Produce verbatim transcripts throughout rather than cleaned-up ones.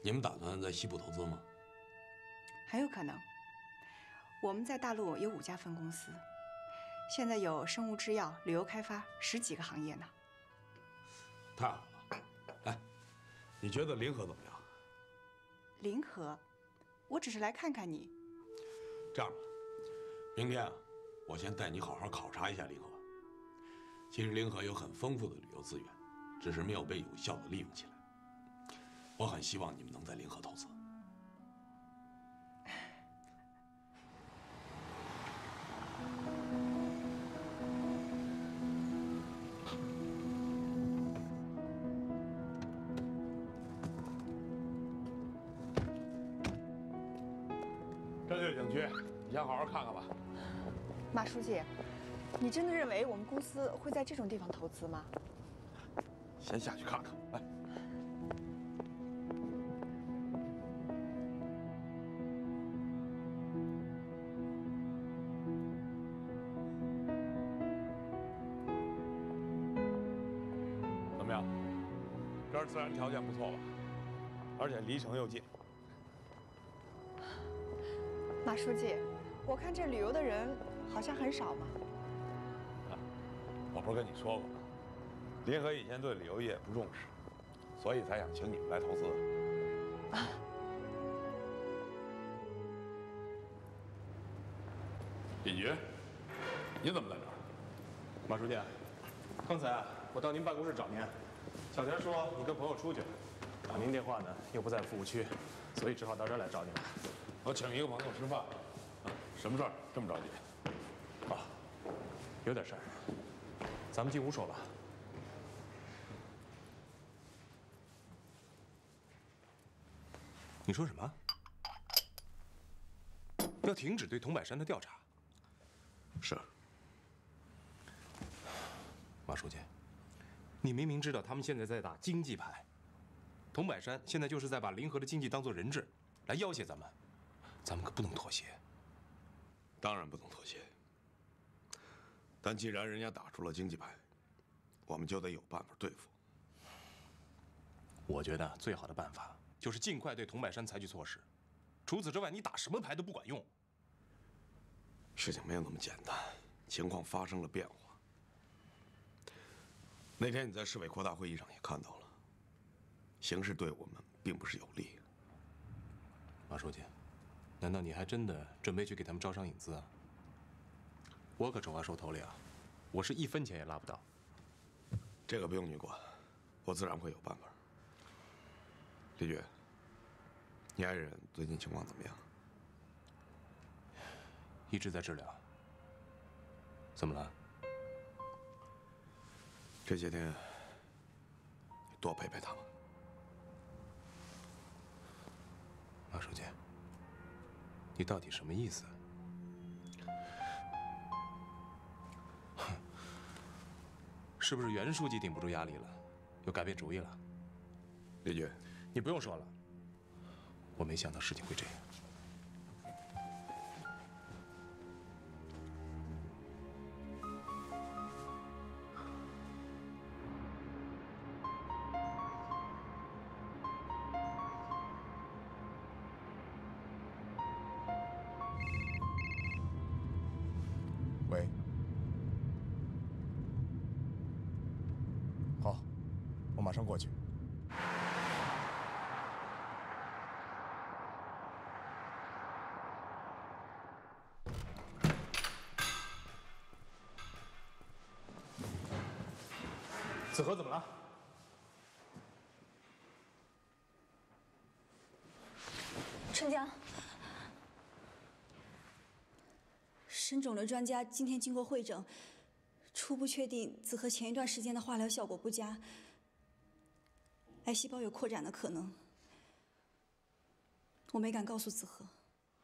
你们打算在西部投资吗？ 很有可能。我们在大陆有五家分公司，现在有生物制药、旅游开发十几个行业呢。 太好了！哎，你觉得临河怎么样？ 临河，我只是来看看你。 这样吧，明天啊，我先带你好好考察一下临河。其实临河有很丰富的旅游资源，只是没有被有效的利用起来。我很希望你们能在临河投资。 这就是景区，你先好好看看吧。 马书记，你真的认为我们公司会在这种地方投资吗？ 先下去看看，来。怎么样？这儿自然条件不错吧？而且离城又近。 马书记，我看这旅游的人好像很少嘛。 啊，我不是跟你说过吗？临河以前对旅游业不重视，所以才想请你们来投资。 啊， 李局，你怎么在这儿？ 马书记，刚才啊，我到您办公室找您，小田说你跟朋友出去了，打您电话呢又不在服务区，所以只好到这儿来找你了。 我请一个朋友吃饭，啊，什么事儿这么着急？ 啊，有点事儿，咱们进屋说吧。 你说什么？要停止对桐柏山的调查？ 是。 马书记，你明明知道他们现在在打经济牌，桐柏山现在就是在把临河的经济当作人质来要挟咱们，咱们可不能妥协。 当然不能妥协。但既然人家打出了经济牌，我们就得有办法对付。 我觉得最好的办法就是尽快对桐柏山采取措施。除此之外，你打什么牌都不管用。 事情没有那么简单，情况发生了变化。那天你在市委扩大会议上也看到了，形势对我们并不是有利。 马书记，难道你还真的准备去给他们招商引资啊？我可丑话说头里啊，我是一分钱也拉不到。 这个不用你管，我自然会有办法。李局，你爱人最近情况怎么样？ 一直在治疗。怎么了？ 这些天你多陪陪他们。 马书记，你到底什么意思？是不是袁书记顶不住压力了，又改变主意了？ 李局， 你不用说了，我没想到事情会这样。 喂，好，我马上过去。 子河怎么了？ 春江，沈肿瘤专家今天经过会诊，初步确定子河前一段时间的化疗效果不佳，癌细胞有扩展的可能。我没敢告诉子河。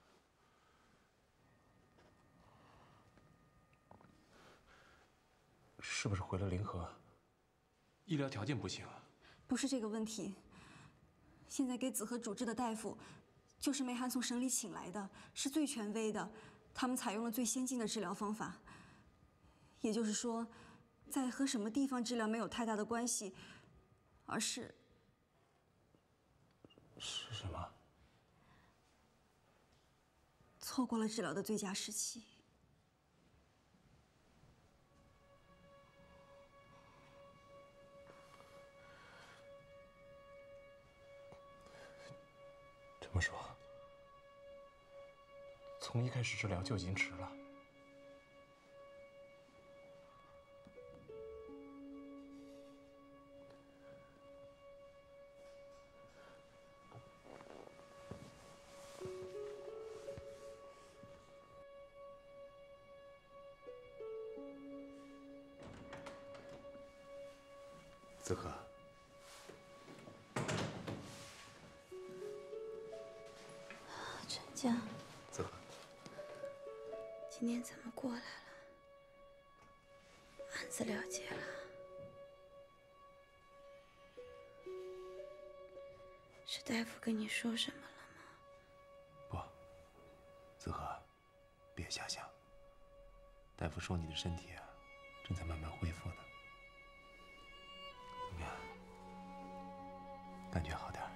是不是回了临河？医疗条件不行啊？ 不是这个问题。现在给子河主治的大夫，就是梅寒从省里请来的，是最权威的。他们采用了最先进的治疗方法。也就是说，在和什么地方治疗没有太大的关系，而是是什么？ 错过了治疗的最佳时期。 这么说，从一开始治疗就已经迟了。子可， 陈江， 子可， 今天怎么过来了？案子了结了？是大夫跟你说什么了吗？ 不，子可，别瞎想。大夫说你的身体啊，正在慢慢恢复呢。怎么样？感觉好点儿？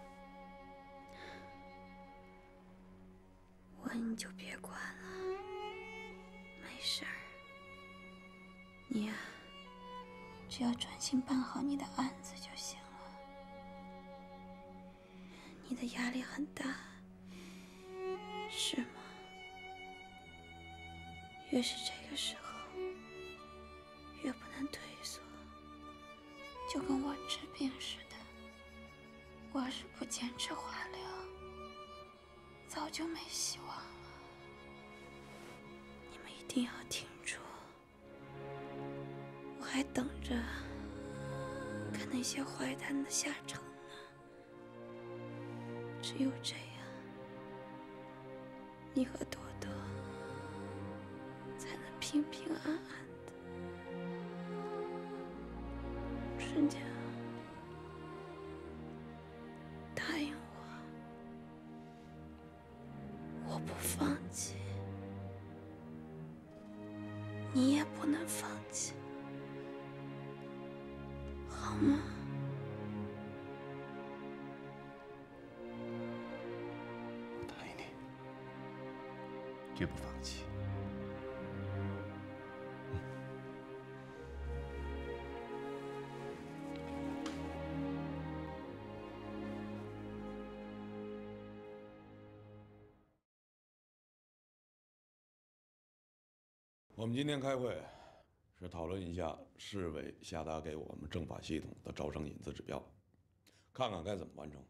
我你就别管了，没事儿。你呀、啊，只要专心办好你的案子就行了。你的压力很大，是吗？越是这个时候，越不能退缩，就跟我治病似的。我要是不坚持化疗，早就没希望了。你们一定要挺住，我还等着看那些坏蛋的下场呢。只有这样，你和朵朵才能平平安安的。春江，答应我，我不放弃，你也不能放弃，好吗？ 我答应你，绝不放弃。 我们今天开会是讨论一下市委下达给我们政法系统的招生引资指标，看看该怎么完成。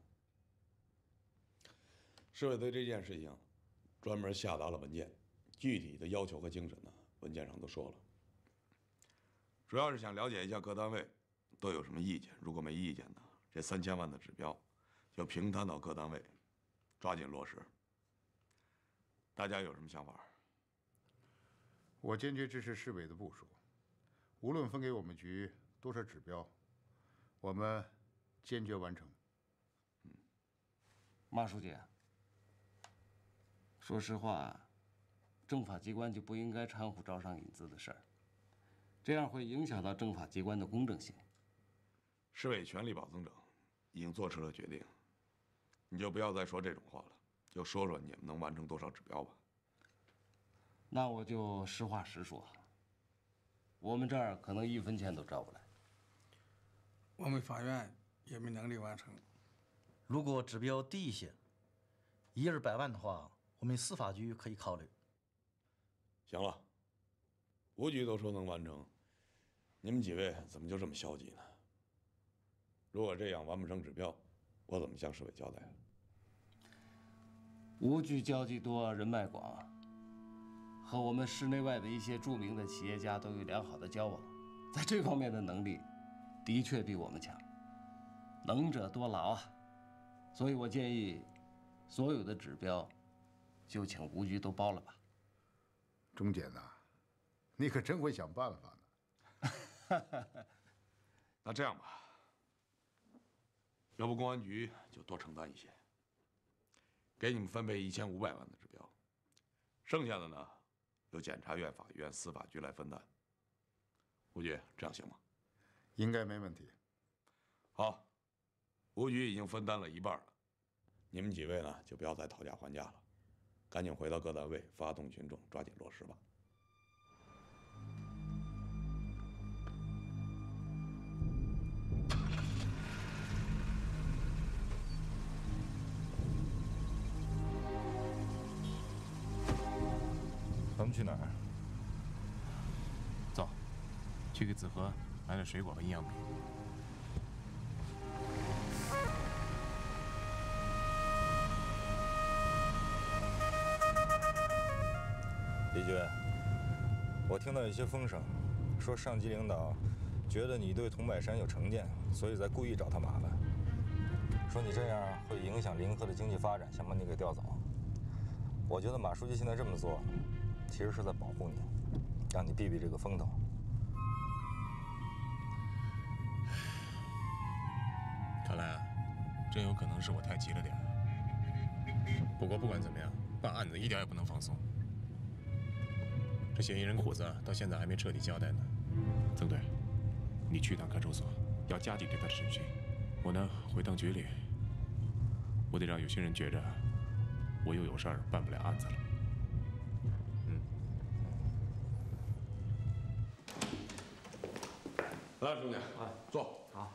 市委对这件事情专门下达了文件，具体的要求和精神呢，文件上都说了。主要是想了解一下各单位都有什么意见，如果没意见呢，这三千万的指标就平摊到各单位，抓紧落实。大家有什么想法？ 我坚决支持市委的部署，无论分给我们局多少指标，我们坚决完成。 嗯，马书记，说实话，政法机关就不应该掺和招商引资的事儿，这样会影响到政法机关的公正性。 市委权力保证者已经做出了决定，你就不要再说这种话了，就说说你们能完成多少指标吧。 那我就实话实说，我们这儿可能一分钱都招不来。 我们法院也没能力完成。 如果指标低一些，一二百万的话，我们司法局可以考虑。 行了，吴局都说能完成，你们几位怎么就这么消极呢？如果这样完不成指标，我怎么向市委交代？ 吴局交际多，人脉广，和我们市内外的一些著名的企业家都有良好的交往，在这方面的能力的确比我们强。能者多劳啊，所以我建议，所有的指标就请吴局都包了吧。 钟检呐，你可真会想办法呢。那这样吧，要不公安局就多承担一些，给你们分配一千五百万的指标，剩下的呢，由检察院、法院、司法局来分担。吴局，这样行吗？ 应该没问题。 好，吴局已经分担了一半了， 你们几位呢，就不要再讨价还价了，赶紧回到各单位，发动群众，抓紧落实吧。 咱们去哪儿？走，去给子禾买点水果和营养品。 李局，我听到一些风声，说上级领导觉得你对桐柏山有成见，所以在故意找他麻烦，说你这样会影响临河的经济发展，想把你给调走。我觉得马书记现在这么做，其实是在保护你，让你避避这个风头。 看来啊，真有可能是我太急了点儿。不过不管怎么样，办案子一点也不能放松。这嫌疑人虎子到现在还没彻底交代呢。曾队，你去趟看守所，要加紧对他的审讯。我呢，回趟局里，我得让有些人觉着我又有事儿办不了案子了。嗯。 来，兄弟，啊，坐。 好。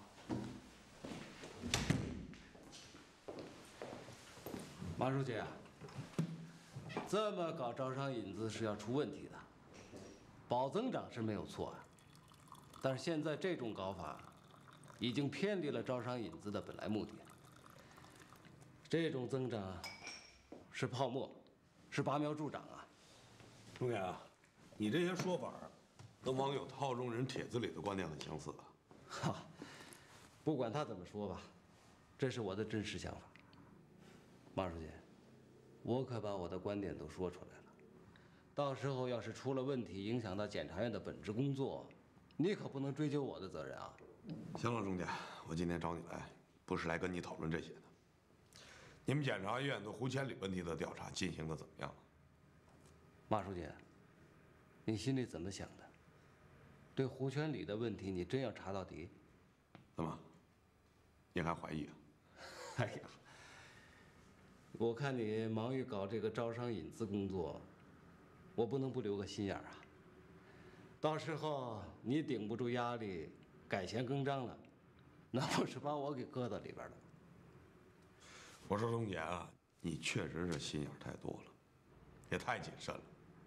马书记啊，这么搞招商引资是要出问题的。保增长是没有错啊，但是现在这种搞法，已经偏离了招商引资的本来目的。这种增长是泡沫，是拔苗助长啊！ 兄弟啊，你这些说法跟网友套中人帖子里的观点很相似啊。 哈，不管他怎么说吧，这是我的真实想法。马书记，我可把我的观点都说出来了。到时候要是出了问题，影响到检察院的本职工作，你可不能追究我的责任啊！ 行了，钟姐，我今天找你来，不是来跟你讨论这些的。你们检察院对胡千里问题的调查进行的怎么样？ 马书记，你心里怎么想的？对胡全礼的问题，你真要查到底？ 怎么？你还怀疑啊？ 哎呀，我看你忙于搞这个招商引资工作。我不能不留个心眼儿啊！到时候你顶不住压力，改弦更张了，那不是把我给搁到里边了？ 我说钟姐啊，你确实是心眼太多了，也太谨慎了。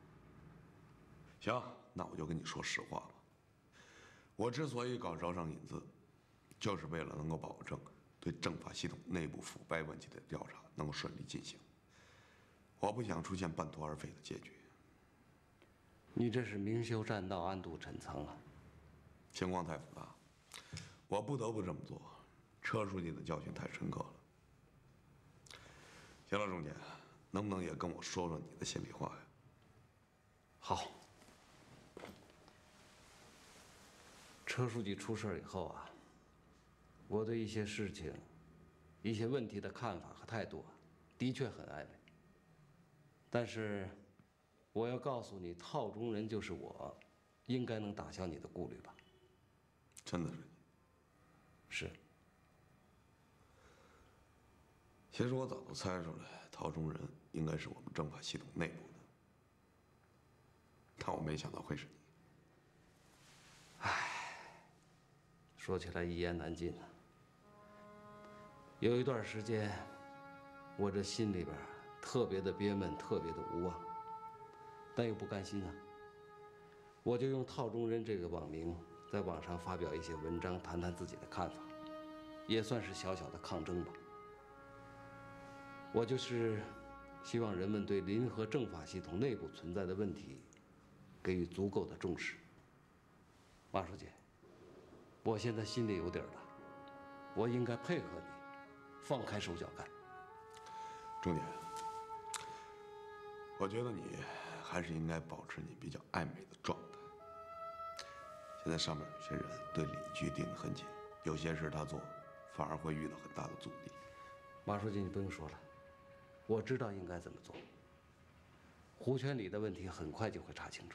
行，那我就跟你说实话吧。我之所以搞招商引资，就是为了能够保证对政法系统内部腐败问题的调查能够顺利进行。我不想出现半途而废的结局。 你这是明修栈道，暗度陈仓啊！ 情况太复杂，我不得不这么做。车书记的教训太深刻了。行了，钟姐，能不能也跟我说说你的心里话呀？ 好。车书记出事以后啊，我对一些事情、一些问题的看法和态度啊，的确很暧昧。但是，我要告诉你，套中人就是我，应该能打消你的顾虑吧？ 真的是你？ 是。 其实我早都猜出来，套中人应该是我们政法系统内部的，但我没想到会是你。 唉，说起来一言难尽啊。有一段时间，我这心里边特别的憋闷，特别的无望，但又不甘心啊。我就用套中人这个网名，在网上发表一些文章，谈谈自己的看法，也算是小小的抗争吧。我就是希望人们对临河政法系统内部存在的问题给予足够的重视。马书记，我现在心里有底儿了，我应该配合你，放开手脚干。 钟姐，我觉得你还是应该保持你比较暧昧的状态。现在上面有些人对李局盯得很紧，有些事他做，反而会遇到很大的阻力。 马书记，你不用说了，我知道应该怎么做。胡全礼的问题很快就会查清楚。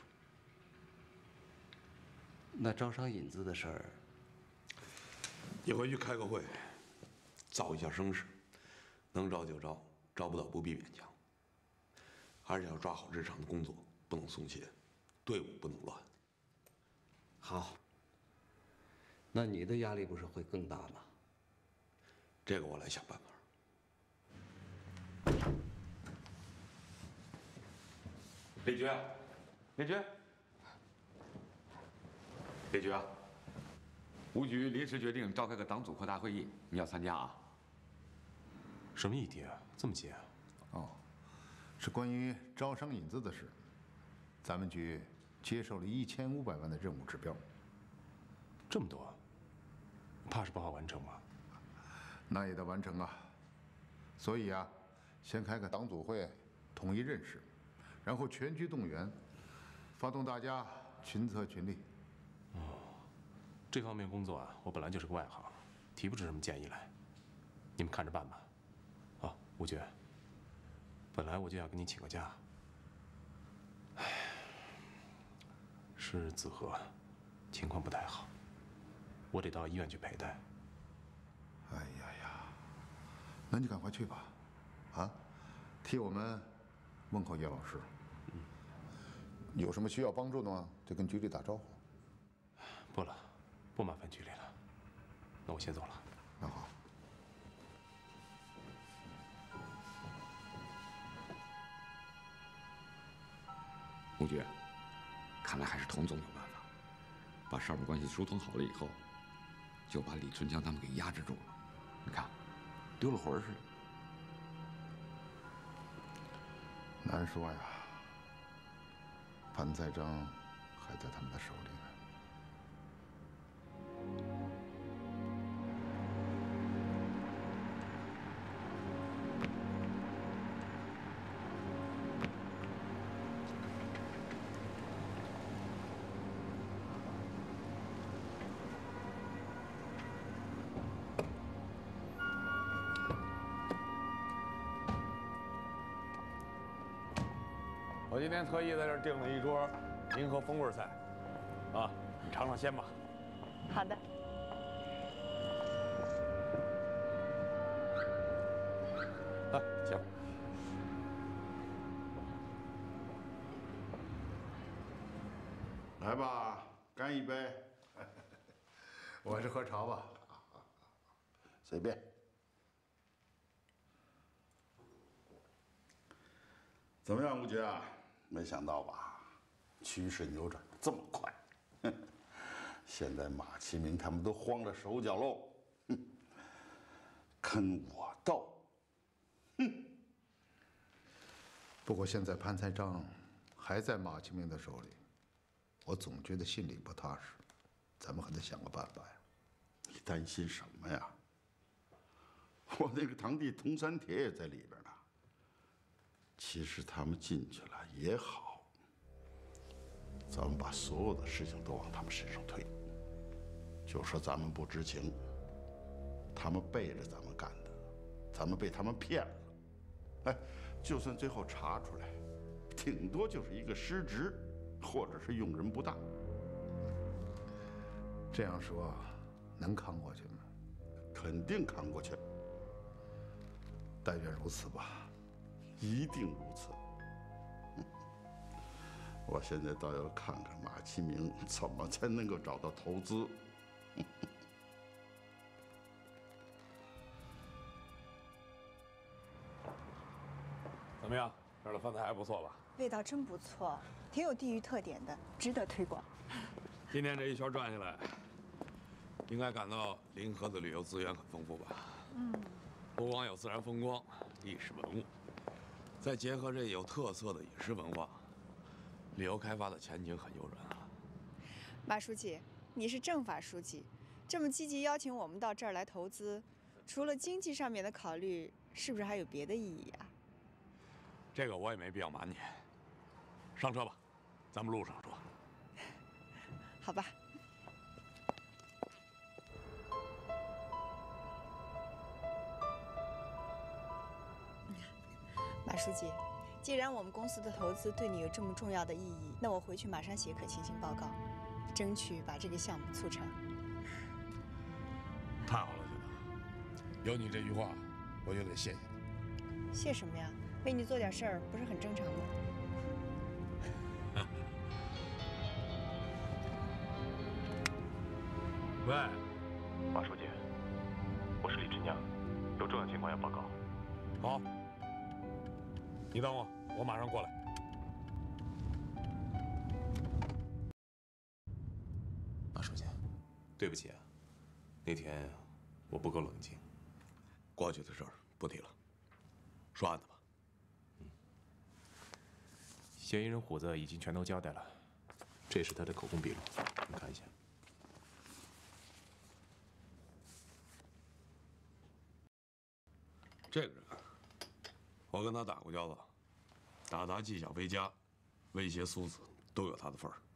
那招商引资的事儿， 你回去开个会，造一下声势， 能招就招，招不到不必勉强。还是要抓好日常的工作，不能松懈，队伍不能乱。 好。那你的压力不是会更大吗？ 这个我来想办法。李局，李局， 李局啊，吴局临时决定召开个党组扩大会议，你要参加啊？ 什么议题啊？这么急啊？ 哦，是关于招商引资的事。咱们局接受了一千五百万的任务指标， 这么多，怕是不好完成吧？ 那也得完成啊。所以啊，先开个党组会，统一认识，然后全局动员，发动大家群策群力。 哦，这方面工作啊，我本来就是个外行，提不出什么建议来，你们看着办吧。哦，吴局，本来我就要跟你请个假。唉，是子和情况不太好，我得到医院去陪他。 哎呀呀，那你赶快去吧，啊，替我们问候叶老师。嗯，有什么需要帮助的吗？就跟局里打招呼。 不了，不麻烦局里了。那我先走了。 那好。 吴局，看来还是童总有办法，把上面关系疏通好了以后，就把李春江他们给压制住了。你看，丢了魂似的。 难说呀，潘在章还在他们的手里呢。 我今天特意在这儿订了一桌临河风味菜，啊，你尝尝鲜吧。 好的。 啊，行。 来吧，干一杯。我还是喝茶吧。随便。怎么样，吴局啊？没想到吧，趋势扭转这么快。现在马其明他们都慌了手脚喽。哼，跟我斗。哼。不过现在潘才章还在马其明的手里，我总觉得心里不踏实。咱们还得想个办法呀。你担心什么呀？我那个堂弟佟三铁也在里边呢。其实他们进去了也好，咱们把所有的事情都往他们身上推，就说咱们不知情，他们背着咱们干的，咱们被他们骗了。哎，就算最后查出来，顶多就是一个失职，或者是用人不当。这样说，能扛过去吗？肯定扛过去。但愿如此吧。一定如此。我现在倒要看看马其明怎么才能够找到投资。 怎么样，这儿的饭菜还不错吧？ 味道真不错，挺有地域特点的，值得推广。 今天这一圈转下来，应该感到临河的旅游资源很丰富吧？嗯，不光有自然风光、历史文物。再结合这有特色的饮食文化，旅游开发的前景很悠然啊。 马书记，你是政法书记，这么积极邀请我们到这儿来投资，除了经济上面的考虑，是不是还有别的意义啊？ 这个我也没必要瞒你。上车吧，咱们路上说。 好吧。马书记，既然我们公司的投资对你有这么重要的意义，那我回去马上写可行性报告，争取把这个项目促成。 太好了，学长，有你这句话，我就得谢谢你。 谢什么呀？为你做点事儿不是很正常吗？ 喂， 马书记，我是李春江，有重要情况要报告。 好，你等我，我马上过来。 马书记，对不起啊，那天我不够冷静。 过去的事儿不提了，说案子吧。 嫌疑人虎子已经全都交代了，这是他的口供笔录，你看一下。 这个人，我跟他打过交道，打砸纪晓飞家，威胁苏子，都有他的份儿。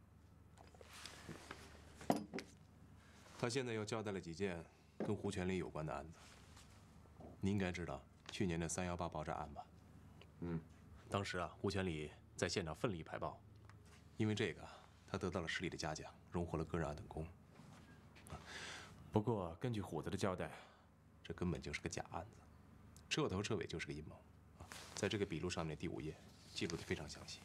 他现在又交代了几件跟胡全礼有关的案子。你应该知道去年的三幺八爆炸案吧？ 嗯， 当时啊，胡全礼在现场奋力排爆，因为这个，他得到了市里的嘉奖，荣获了个人二等功。不过根据虎子的交代，这根本就是个假案子，彻头彻尾就是个阴谋。在这个笔录上面的第五页记录的非常详细。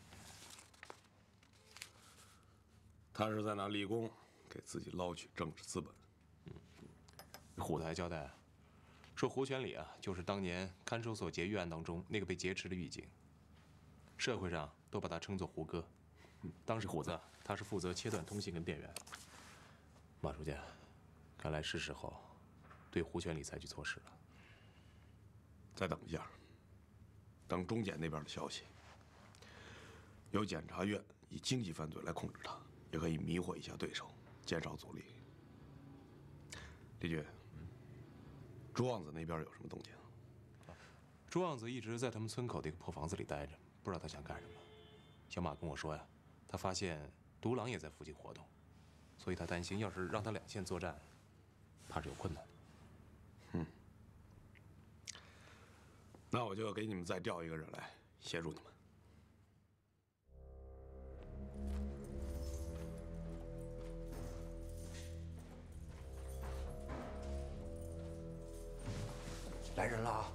他是在拿立功给自己捞取政治资本。 嗯，虎子还交代，说胡全礼啊，就是当年看守所劫狱案当中那个被劫持的狱警，社会上都把他称作胡歌。当时虎子他是负责切断通信跟电源。马书记，看来是时候对胡全礼采取措施了。 再等一下，等中检那边的消息。由检察院以经济犯罪来控制他，也可以迷惑一下对手，减少阻力。李局，朱旺子那边有什么动静？ 朱旺子一直在他们村口的一个破房子里待着，不知道他想干什么。小马跟我说呀，他发现独狼也在附近活动，所以他担心，要是让他两线作战，怕是有困难。 嗯，那我就给你们再调一个人来协助你们。 来人了啊！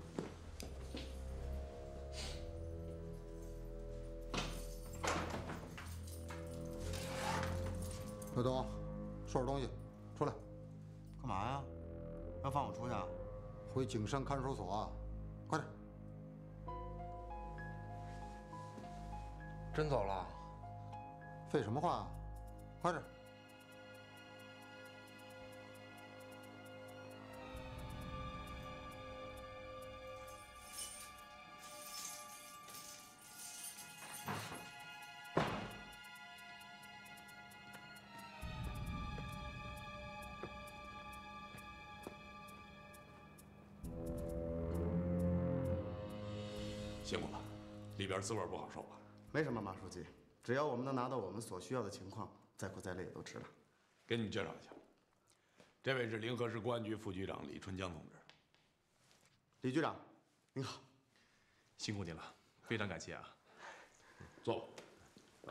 刘东，收拾东西，出来。 干嘛呀？要放我出去啊？ 回景山看守所啊！快点。 真走了？ 废什么话啊！快点。 辛苦了，里边滋味不好受吧？ 没什么，马书记，只要我们能拿到我们所需要的情况，再苦再累也都值了。 给你们介绍一下，这位是临河市公安局副局长李春江同志。 李局长，您好， 辛苦您了，非常感谢啊。 坐吧。来，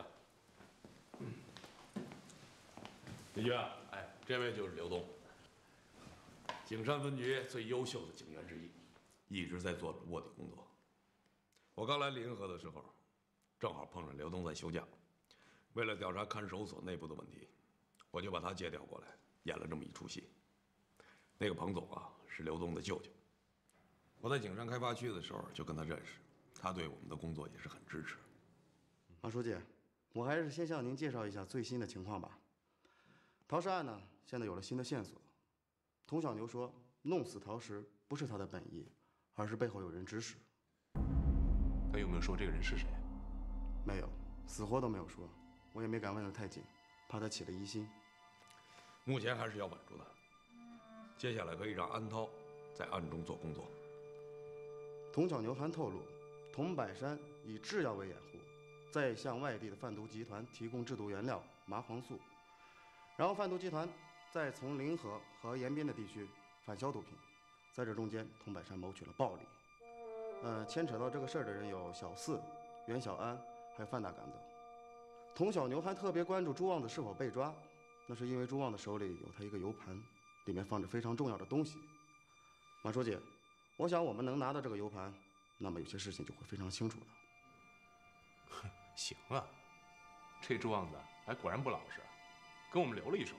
李局啊，哎，这位就是刘东，景山分局最优秀的警员之一，一直在做着卧底工作。我刚来临河的时候，正好碰上刘东在休假，为了调查看守所内部的问题，我就把他借调过来，演了这么一出戏。那个彭总啊，是刘东的舅舅。我在景山开发区的时候就跟他认识，他对我们的工作也是很支持。 马书记，我还是先向您介绍一下最新的情况吧。陶石案呢，现在有了新的线索。童小牛说，弄死陶石不是他的本意，而是背后有人指使。 他有没有说这个人是谁？ 没有，死活都没有说。我也没敢问得太紧，怕他起了疑心。 目前还是要稳住他。接下来可以让安涛在暗中做工作。 童小牛还透露，童百山以制药为掩护，再向外地的贩毒集团提供制毒原料麻黄素，然后贩毒集团再从临河和延边的地区贩销毒品，在这中间，童百山谋取了暴利。呃，牵扯到这个事儿的人有小四、袁小安，还有范大杆子。童小牛还特别关注朱旺子是否被抓，那是因为朱旺子手里有他一个 U 盘，里面放着非常重要的东西。马书记，我想我们能拿到这个 U 盘， 那么有些事情就会非常清楚了。 哼，行啊，这朱旺子还果然不老实，跟我们留了一手。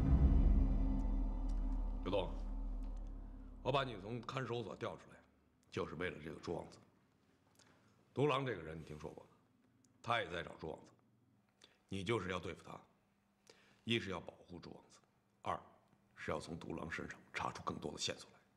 刘东，我把你从看守所调出来，就是为了这个朱旺子。独狼这个人你听说过吧？他也在找朱旺子，你就是要对付他，一是要保护朱旺子，二是要从独狼身上查出更多的线索来。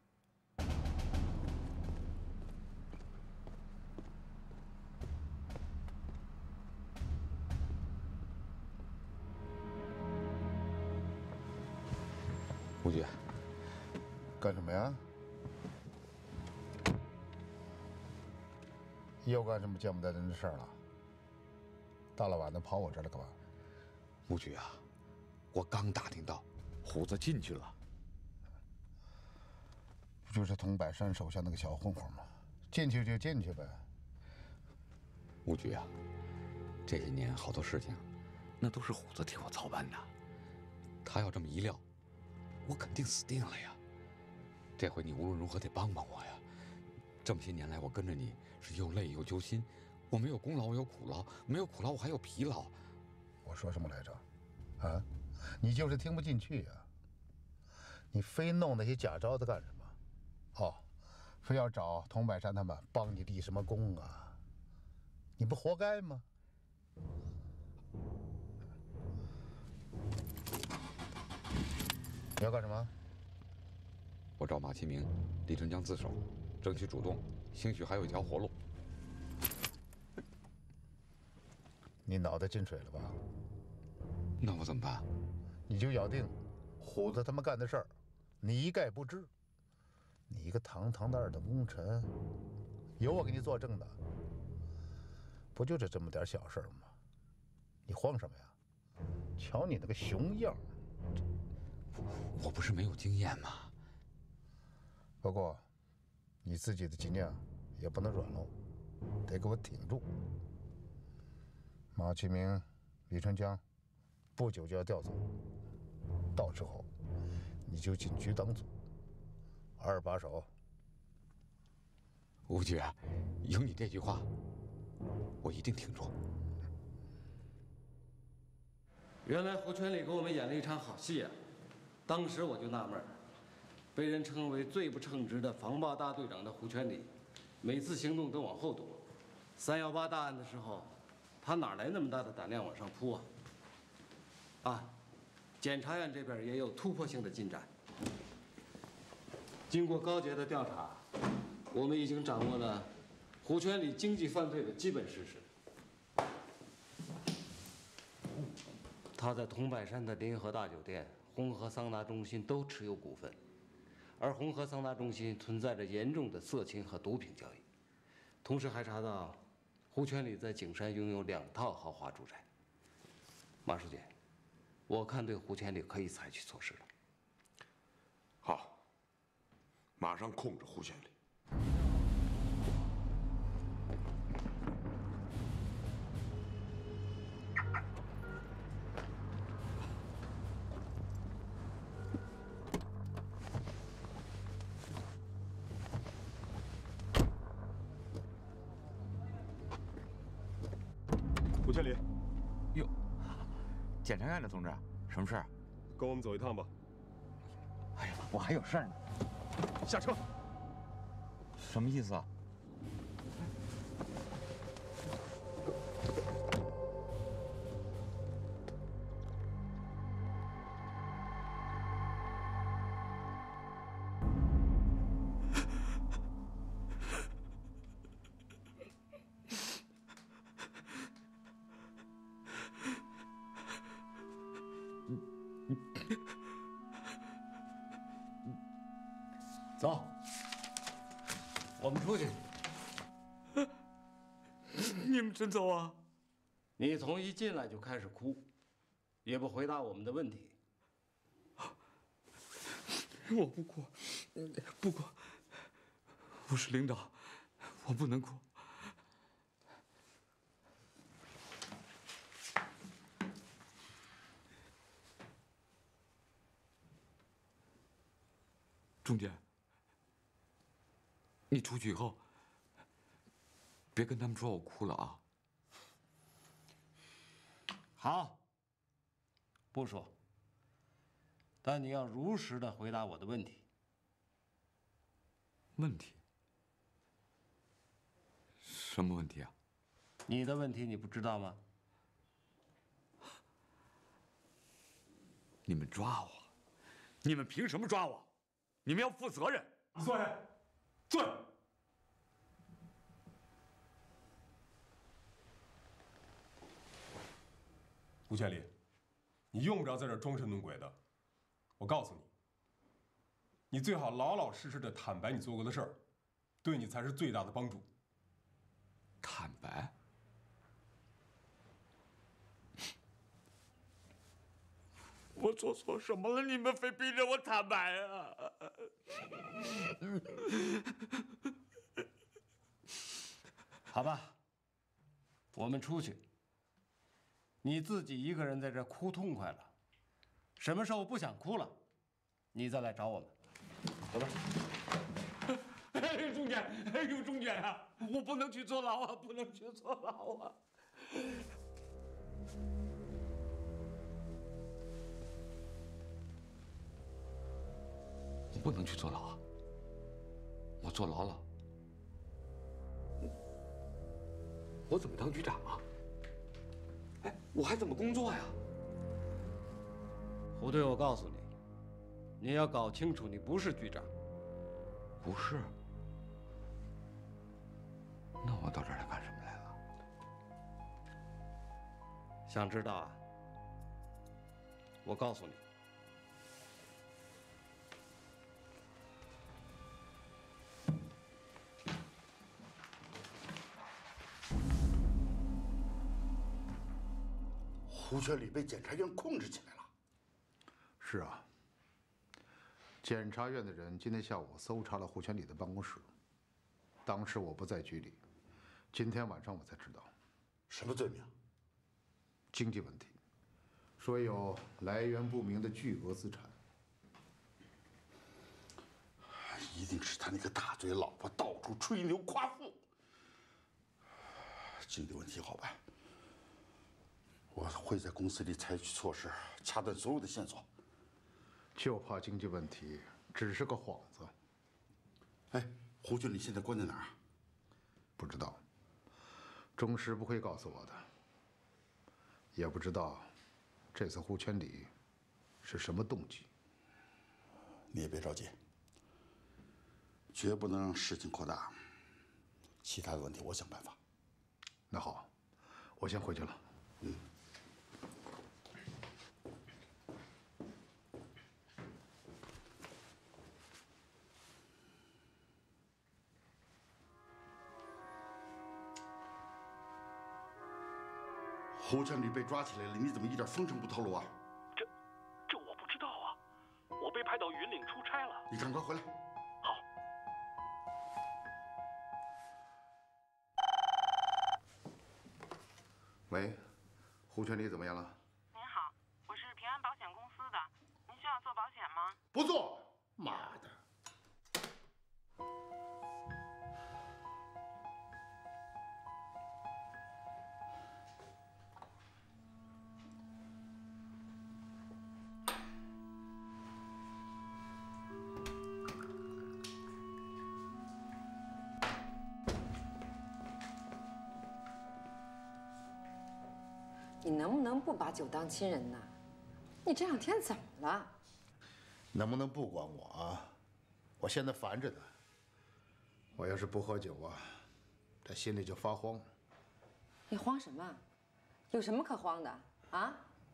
胡局，干什么呀？又干什么见不得人的事儿了？大老晚的跑我这儿来干嘛？ 吴局啊，我刚打听到，虎子进去了。 不就是桐柏山手下那个小混混吗？进去就进去呗。 吴局啊，这些年好多事情，那都是虎子替我操办的。他要这么一撂， 我肯定死定了呀！这回你无论如何得帮帮我呀！这么些年来，我跟着你是又累又揪心，我没有功劳，我有苦劳；没有苦劳，我还有疲劳。 我说什么来着？啊，你就是听不进去呀！你非弄那些假招子干什么？哦，非要找桐柏山他们帮你立什么功啊？你不活该吗？ 你要干什么？ 我找马其明、李春江自首，争取主动，兴许还有一条活路。 你脑袋进水了吧？ 那我怎么办？ 你就咬定虎子他们干的事儿，你一概不知。你一个堂堂的二等功臣，有我给你作证的，不就是这么点小事吗？你慌什么呀？瞧你那个熊样！ 我不是没有经验吗？ 不过，你自己的脊梁也不能软喽，得给我挺住。马其明、李春江不久就要调走，到时候你就进局党组，二把手。 吴局，有你这句话，我一定挺住。 原来胡全礼给我们演了一场好戏啊！当时我就纳闷儿，被人称为最不称职的防暴大队长的胡全礼，每次行动都往后躲。三幺八大案的时候，他哪来那么大的胆量往上扑啊？啊，检察院这边也有突破性的进展。经过高洁的调查，我们已经掌握了胡全礼经济犯罪的基本事实。 他在桐柏山的联合大酒店、红河桑拿中心都持有股份，而红河桑拿中心存在着严重的色情和毒品交易。同时还查到，胡全礼在景山拥有两套豪华住宅。马书记，我看对胡全礼可以采取措施了。 好，马上控制胡全礼。 胡全礼， 哟，检察院的同志，什么事儿？ 跟我们走一趟吧。 哎呀，我还有事儿呢。 下车。 什么意思啊？ 走，我们出去。 你们真走啊？ 你从一进来就开始哭，也不回答我们的问题。 我不哭，不哭。我是领导，我不能哭。钟姐，你出去以后， 别跟他们说我哭了啊。 好，不说。但你要如实的回答我的问题。 问题？什么问题啊？ 你的问题你不知道吗？ 你们抓我，你们凭什么抓我？你们要负责任。 坐下，坐下。吴千里，你用不着在这装神弄鬼的。我告诉你，你最好老老实实的坦白你做过的事儿，对你才是最大的帮助。 坦白？我做错什么了？你们非逼着我坦白啊！ 好吧，我们出去。你自己一个人在这哭痛快了，什么时候不想哭了，你再来找我们。走吧。 哎，钟检，哎呦，钟检啊，我不能去坐牢啊，不能去坐牢啊！我不能去坐牢啊！我坐牢了，我怎么当局长啊？哎，我还怎么工作呀？ 胡队，我告诉你，你要搞清楚，你不是局长。 不是？那我到这儿来干什么来了？ 想知道啊？我告诉你。 胡全礼被检察院控制起来了。是啊，检察院的人今天下午搜查了胡全礼的办公室。当时我不在局里，今天晚上我才知道。什么罪名？经济问题，说有来源不明的巨额资产。一定是他那个大嘴老婆到处吹牛夸富。经济问题好办。我会在公司里采取措施，掐断所有的线索。就怕经济问题只是个幌子。哎，胡俊礼现在关在哪儿？不知道，钟师不会告诉我的。也不知道，这次胡全礼是什么动机。你也别着急，绝不能让事情扩大。其他的问题我想办法。那好，我先回去了。嗯。胡全礼被抓起来了，你怎么一点风声不透露啊？ 这，这我不知道啊，我被派到云岭出差了。 你赶快回来。 好。 喂，胡全礼怎么样了？ 您好，我是平安保险公司的，您需要做保险吗？ 不做，妈的！ 你能不能不把酒当亲人呢？你这两天怎么了？ 能不能不管我啊？我现在烦着呢。我要是不喝酒啊，这心里就发慌。 你慌什么？有什么可慌的啊？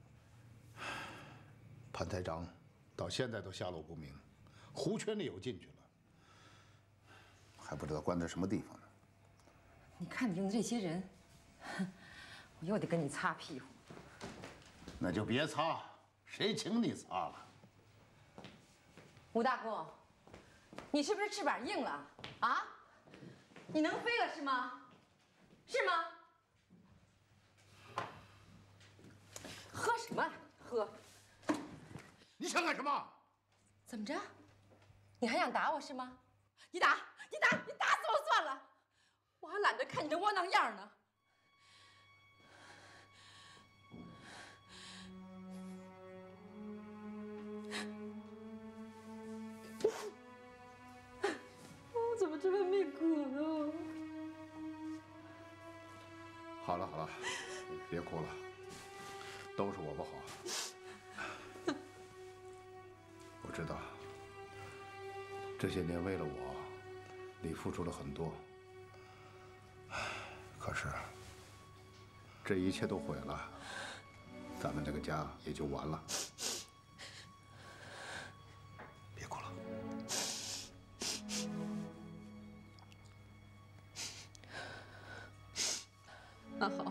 潘台长到现在都下落不明，胡全礼又进去了，还不知道关在什么地方呢。 你看你用的这些人，我又得跟你擦屁股。 那就别擦，谁请你擦了？ 吴大公，你是不是翅膀硬了啊？你能飞了是吗？是吗？喝什么？喝！ 你想干什么？ 怎么着？你还想打我是吗？你打！你打！你打死我算了！我还懒得着看你这窝囊样呢。我怎么这么命苦呢？ 好了好了，别哭了，都是我不好。我知道，这些年为了我，你付出了很多。可是，这一切都毁了，咱们这个家也就完了。别哭了。 阿豪，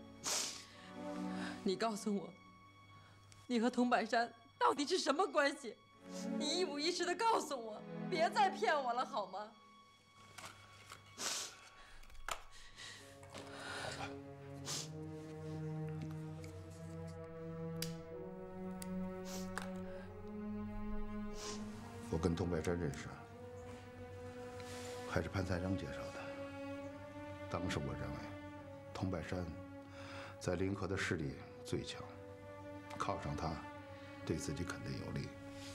你告诉我，你和桐柏山到底是什么关系？你一五一十的告诉我，别再骗我了，好吗？ 我跟桐柏山认识，还是潘三生介绍的。当时我认为，桐柏山在临河的势力最强，靠上他，对自己肯定有利。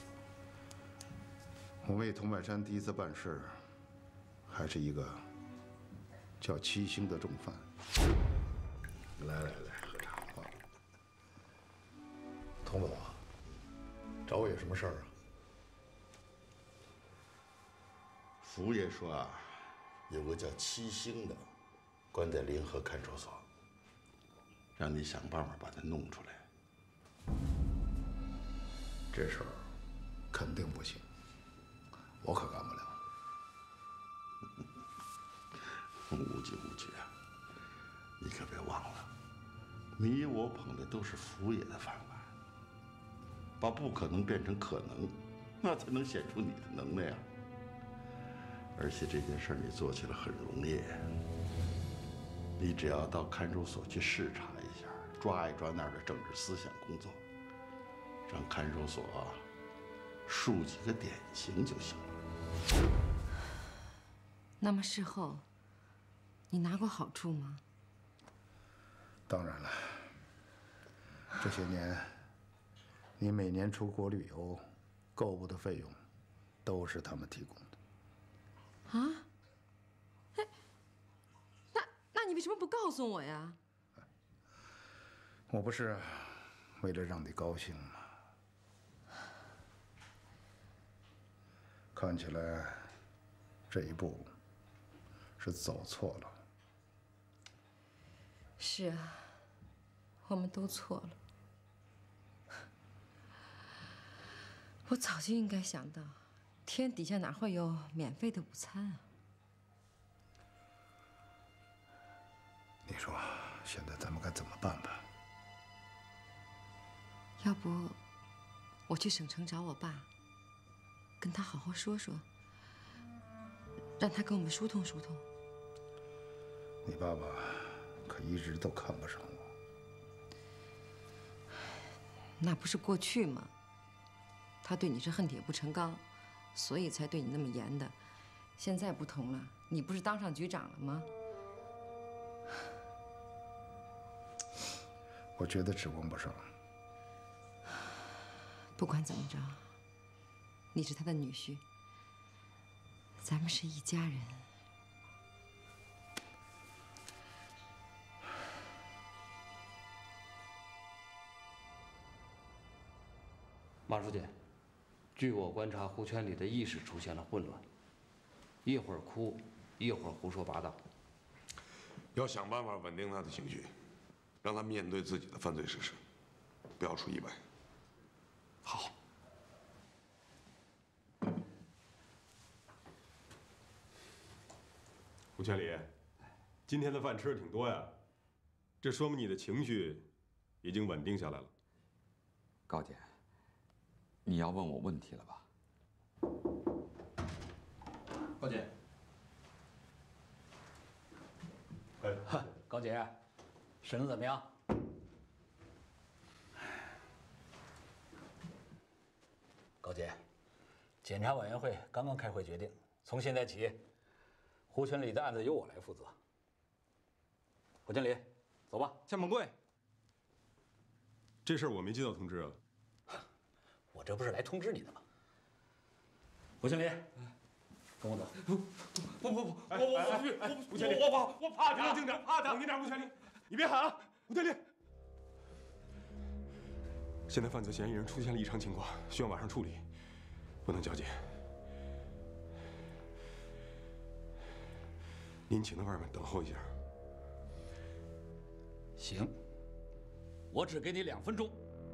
我为桐柏山第一次办事，还是一个叫七星的重犯。来来来，喝茶。 佟总，找我有什么事儿啊？ 福爷说啊，有个叫七星的，关在临河看守所，让你想办法把他弄出来。这事儿肯定不行，我可干不了。无忌无忌啊，你可别忘了，你我捧的都是福爷的饭碗，把不可能变成可能，那才能显出你的能耐啊。而且这件事你做起来很容易，你只要到看守所去视察一下，抓一抓那儿的政治思想工作，让看守所竖几个典型就行了。 那么事后，你拿过好处吗？ 当然了，这些年你每年出国旅游、购物的费用，都是他们提供的。 啊？哎，那那你为什么不告诉我呀？ 我不是为了让你高兴吗？看起来这一步是走错了。 是啊，我们都错了。我早就应该想到，天底下哪会有免费的午餐啊？ 你说现在咱们该怎么办吧？ 要不我去省城找我爸，跟他好好说说，让他跟我们疏通疏通。 你爸爸可一直都看不上我。 那不是过去吗？他对你是恨铁不成钢，所以才对你那么严的。现在不同了，你不是当上局长了吗？ 我觉得指望不上。 不管怎么着，你是他的女婿，咱们是一家人。 马书记，据我观察，胡圈里的意识出现了混乱，一会儿哭，一会儿胡说八道。 要想办法稳定他的情绪，让他面对自己的犯罪事实，不要出意外。 好。 胡千里，今天的饭吃的挺多呀，这说明你的情绪已经稳定下来了。 高姐，你要问我问题了吧？ 高姐。 哎，哼，高姐，审得怎么样？高姐，检察委员会刚刚开会决定，从现在起，胡群里的案子由我来负责。 胡经理，走吧。 向本贵，这事儿我没接到通知啊。 我这不是来通知你的吗？胡经理，跟我走。 不不不不，我我我不去，我胡经理，我我我怕他，冷静点，怕他，冷静点，胡经理，你别喊啊，胡经理。现在犯罪嫌疑人出现了异常情况，需要马上处理，不能交接。您请在外面等候一下。 行，我只给你两分钟。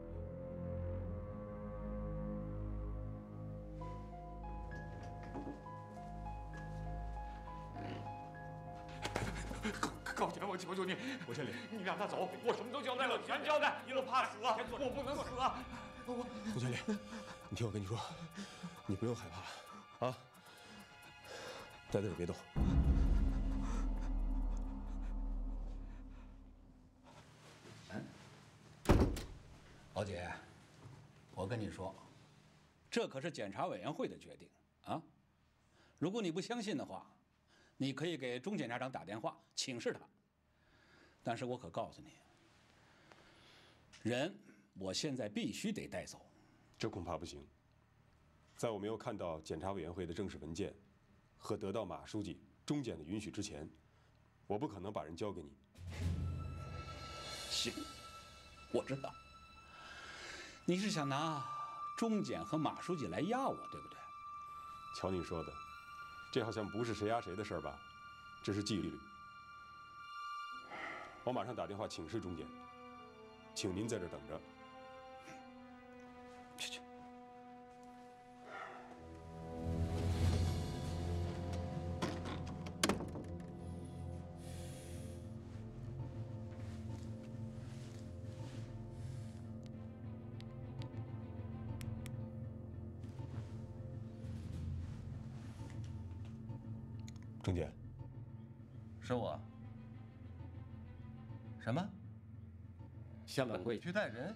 高姐，我求求你，胡经理，你让他走，我什么都交代了，全交代。你老怕死啊？我不能死啊！胡经理，你听我跟你说，你不用害怕啊，在这儿别动。 老姐，我跟你说，这可是检察委员会的决定啊！如果你不相信的话，你可以给钟检察长打电话请示他。但是我可告诉你，人我现在必须得带走。 这恐怕不行。在我没有看到检察委员会的正式文件和得到马书记、钟检的允许之前，我不可能把人交给你。 行，我知道。你是想拿钟检和马书记来压我，对不对？ 瞧你说的，这好像不是谁压谁的事儿吧？这是纪律。我马上打电话请示钟检，请您在这儿等着。 去去。 钟检， 是我。什么？ 向本贵去带人？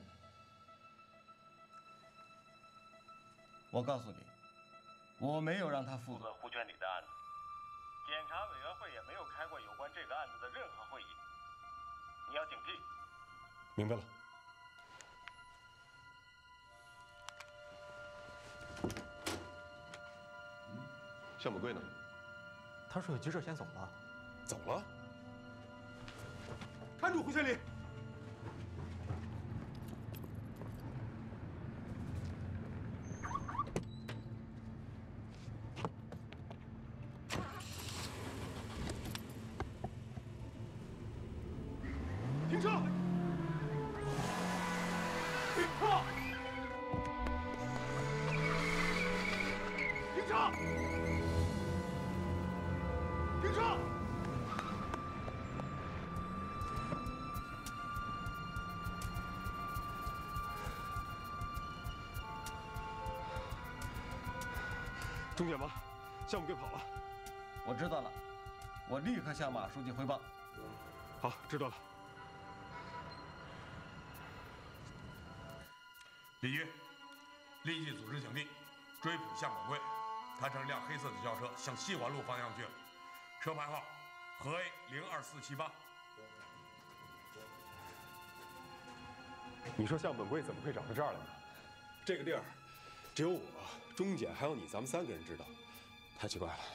我告诉你，我没有让他负责胡圈里的案子，检察委员会也没有开过有关这个案子的任何会议，你要警惕。 明白了。向本贵呢？ 他说有急事先走了。 走了？看住，胡千里！停车！停车！停车！停车！钟检吗？向本贵跑了。 我知道了，我立刻向马书记汇报。 好，知道了。 李局，立即组织警力追捕向本贵。他乘辆黑色的轿车向西环路方向去了，车牌号和 A 零二四七八。 你说向本贵怎么会找到这儿来呢？这个地儿，只有我、钟检还有你，咱们三个人知道，太奇怪了。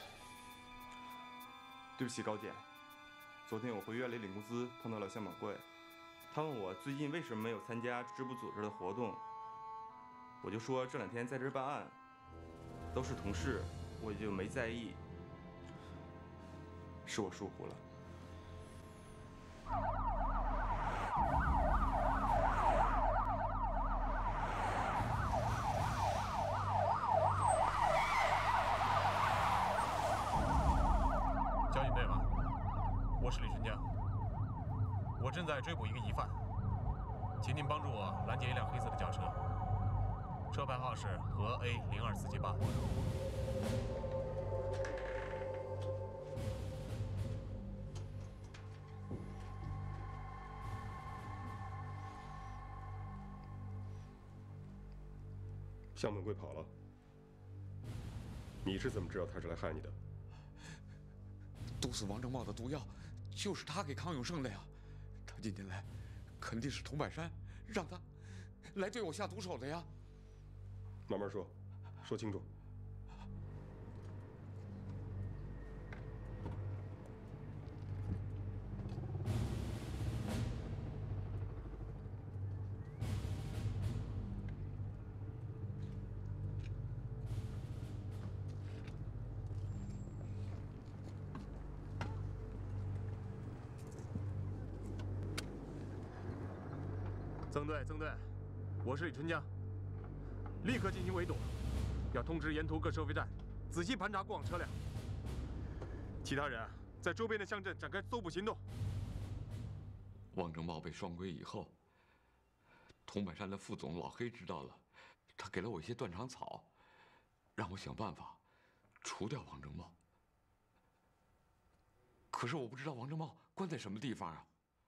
对不起，高检，昨天我回院里领工资，碰到了向本贵，他问我最近为什么没有参加支部组织的活动，我就说这两天在这儿办案，都是同事，我也就没在意。是我疏忽了。 交警队吗？我是李春江，我正在追捕一个疑犯，请您帮助我拦截一辆黑色的轿车，车牌号是和 A 零二四七八。 向本贵跑了，你是怎么知道他是来害你的？ 都是王正茂的毒药， 就是他给康永胜的呀。他今天来，肯定是佟百山让他来对我下毒手的呀。 慢慢说，说清楚。 曾队，曾队，我是李春江，立刻进行围堵，要通知沿途各收费站，仔细盘查过往车辆。其他人在周边的乡镇展开搜捕行动。 王正茂被双规以后，佟百山的副总老黑知道了，他给了我一些断肠草，让我想办法除掉王正茂。可是我不知道王正茂关在什么地方啊。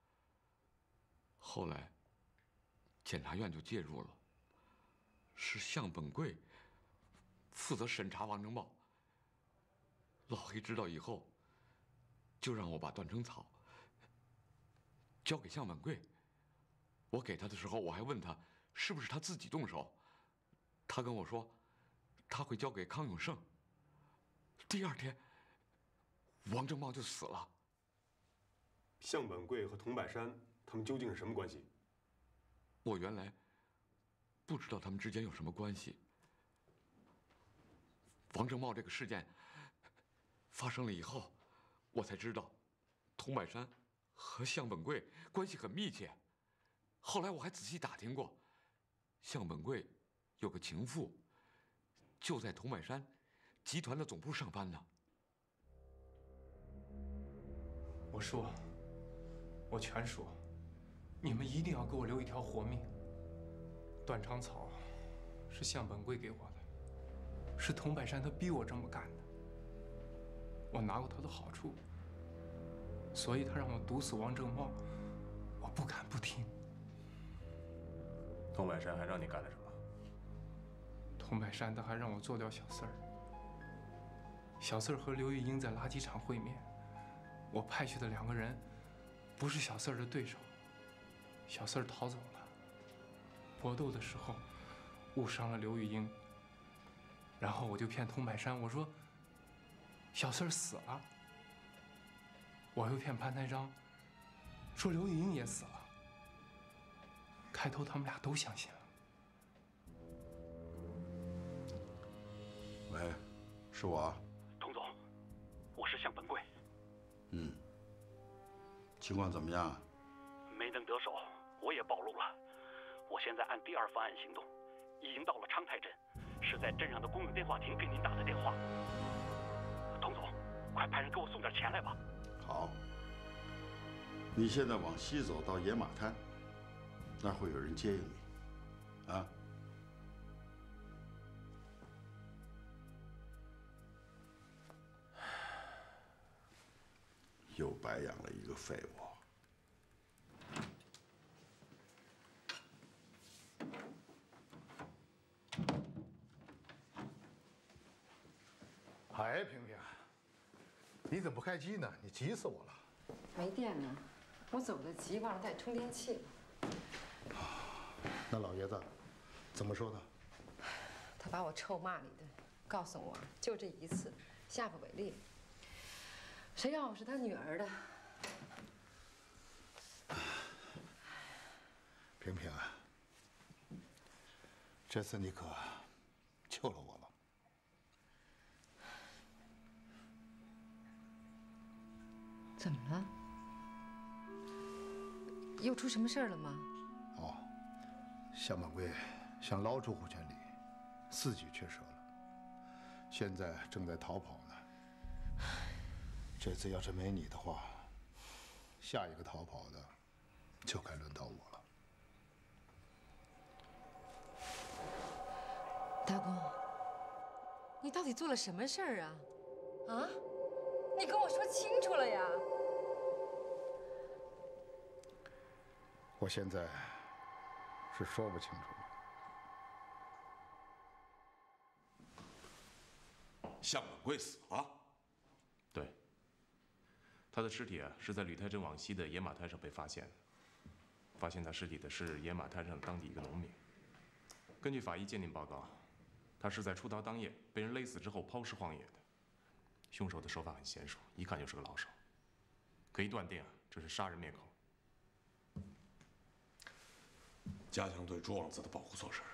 后来。 检察院就介入了，是向本贵负责审查王正茂。老黑知道以后，就让我把断肠草交给向本贵。我给他的时候，我还问他是不是他自己动手，他跟我说他会交给康永胜。第二天，王正茂就死了。 向本贵和佟百山他们究竟是什么关系？ 我原来不知道他们之间有什么关系。王正茂这个事件发生了以后，我才知道佟百山和向本贵关系很密切。后来我还仔细打听过，向本贵有个情妇，就在佟百山集团的总部上班呢。 我说，我全说。 你们一定要给我留一条活命。断肠草是向本贵给我的，是佟百山他逼我这么干的。我拿过他的好处，所以他让我毒死王正茂，我不敢不听。 佟百山还让你干了什么？佟百山他还让我做掉小四儿。小四儿和刘玉英在垃圾场会面，我派去的两个人不是小四儿的对手。 小四儿逃走了，搏斗的时候误伤了刘玉英。然后我就骗佟百山，我说小四儿死了。我又骗潘台章，说刘玉英也死了。开头他们俩都相信了。 喂，是我。 佟总，我是向本贵。 嗯，情况怎么样？ 没能得手。 我也暴露了，我现在按第二方案行动，已经到了昌泰镇，是在镇上的公用电话亭给您打的电话。佟总，快派人给我送点钱来吧。 好，你现在往西走到野马滩，那儿会有人接应你，啊。又白养了一个废物。 哎，萍萍，你怎么不开机呢？你急死我了。 没电呢，我走得急，忘了带充电器。 那老爷子怎么说的？ 他把我臭骂了一顿，告诉我就这一次，下不为例。谁让我是他女儿的？ 萍萍啊，这次你可救了我了。 怎么了？又出什么事儿了吗？ 哦，向本贵想捞出虎全礼，四举却折了，现在正在逃跑呢。这次要是没你的话，下一个逃跑的就该轮到我了。 大公，你到底做了什么事儿啊？啊？你跟我说清楚了呀！ 我现在是说不清楚了。 向本贵死了。 对， 他的尸体啊是在吕太镇往西的野马滩上被发现的。发现他尸体的是野马滩上当地一个农民。根据法医鉴定报告，他是在出逃当夜被人勒死之后抛尸荒野的。凶手的手法很娴熟，一看就是个老手。可以断定啊，这是杀人灭口。 加强对朱旺子的保护措施。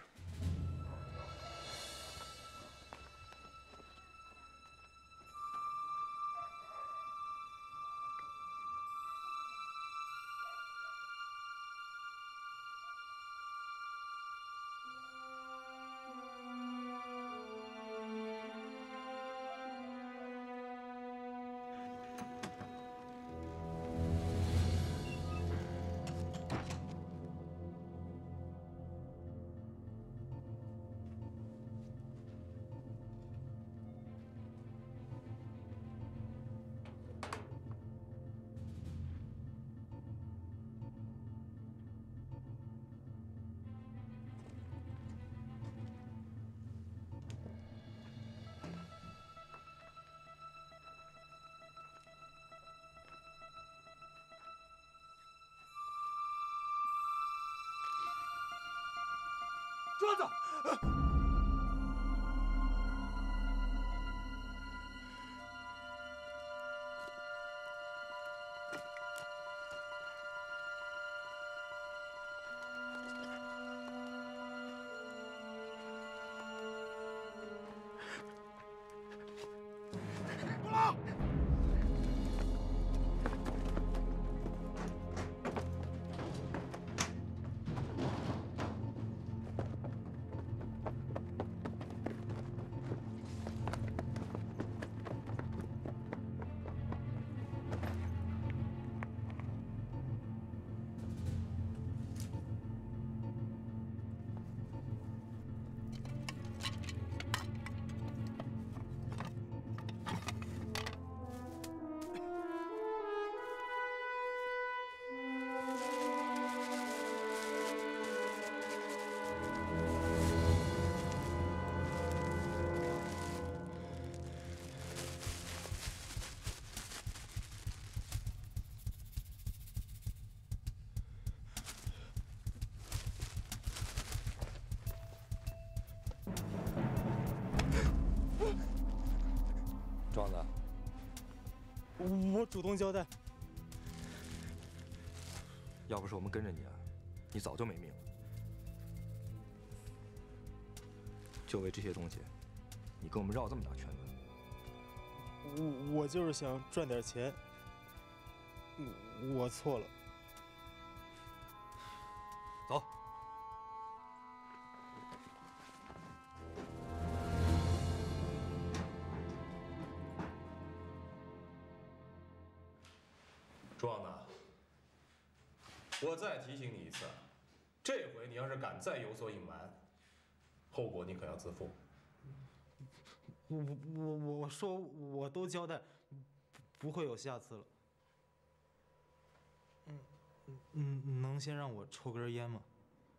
桌子。不老。 壮子， 我主动交代。 要不是我们跟着你啊，你早就没命了。就为这些东西，你跟我们绕这么大圈子。 我我就是想赚点钱。我错了。 走。 壮子，我再提醒你一次，这回你要是敢再有所隐瞒，后果你可要自负。 我我我我说我都交代，不会有下次了。嗯嗯，能先让我抽根烟吗？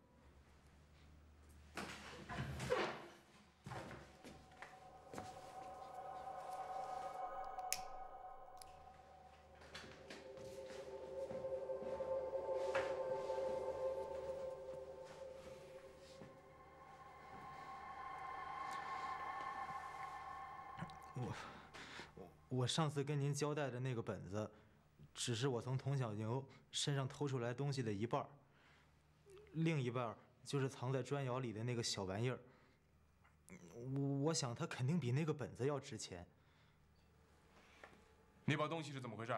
我上次跟您交代的那个本子，只是我从童小牛身上偷出来东西的一半，另一半就是藏在砖窑里的那个小玩意儿。我想它肯定比那个本子要值钱。 那包东西是怎么回事？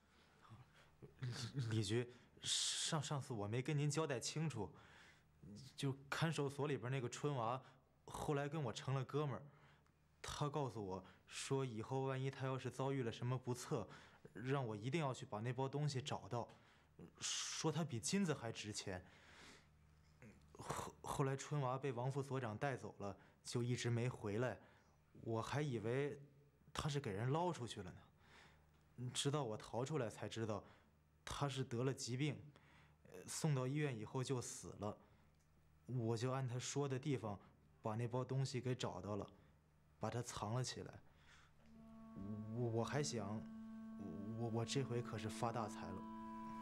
李李局，上上次我没跟您交代清楚，就看守所里边那个春娃，后来跟我成了哥们儿。 他告诉我说，以后万一他要是遭遇了什么不测，让我一定要去把那包东西找到，说它比金子还值钱。后后来春娃被王副所长带走了，就一直没回来，我还以为他是给人捞出去了呢。直到我逃出来才知道，他是得了疾病，送到医院以后就死了。我就按他说的地方，把那包东西给找到了。 把它藏了起来。我我还想，我我我这回可是发大财了。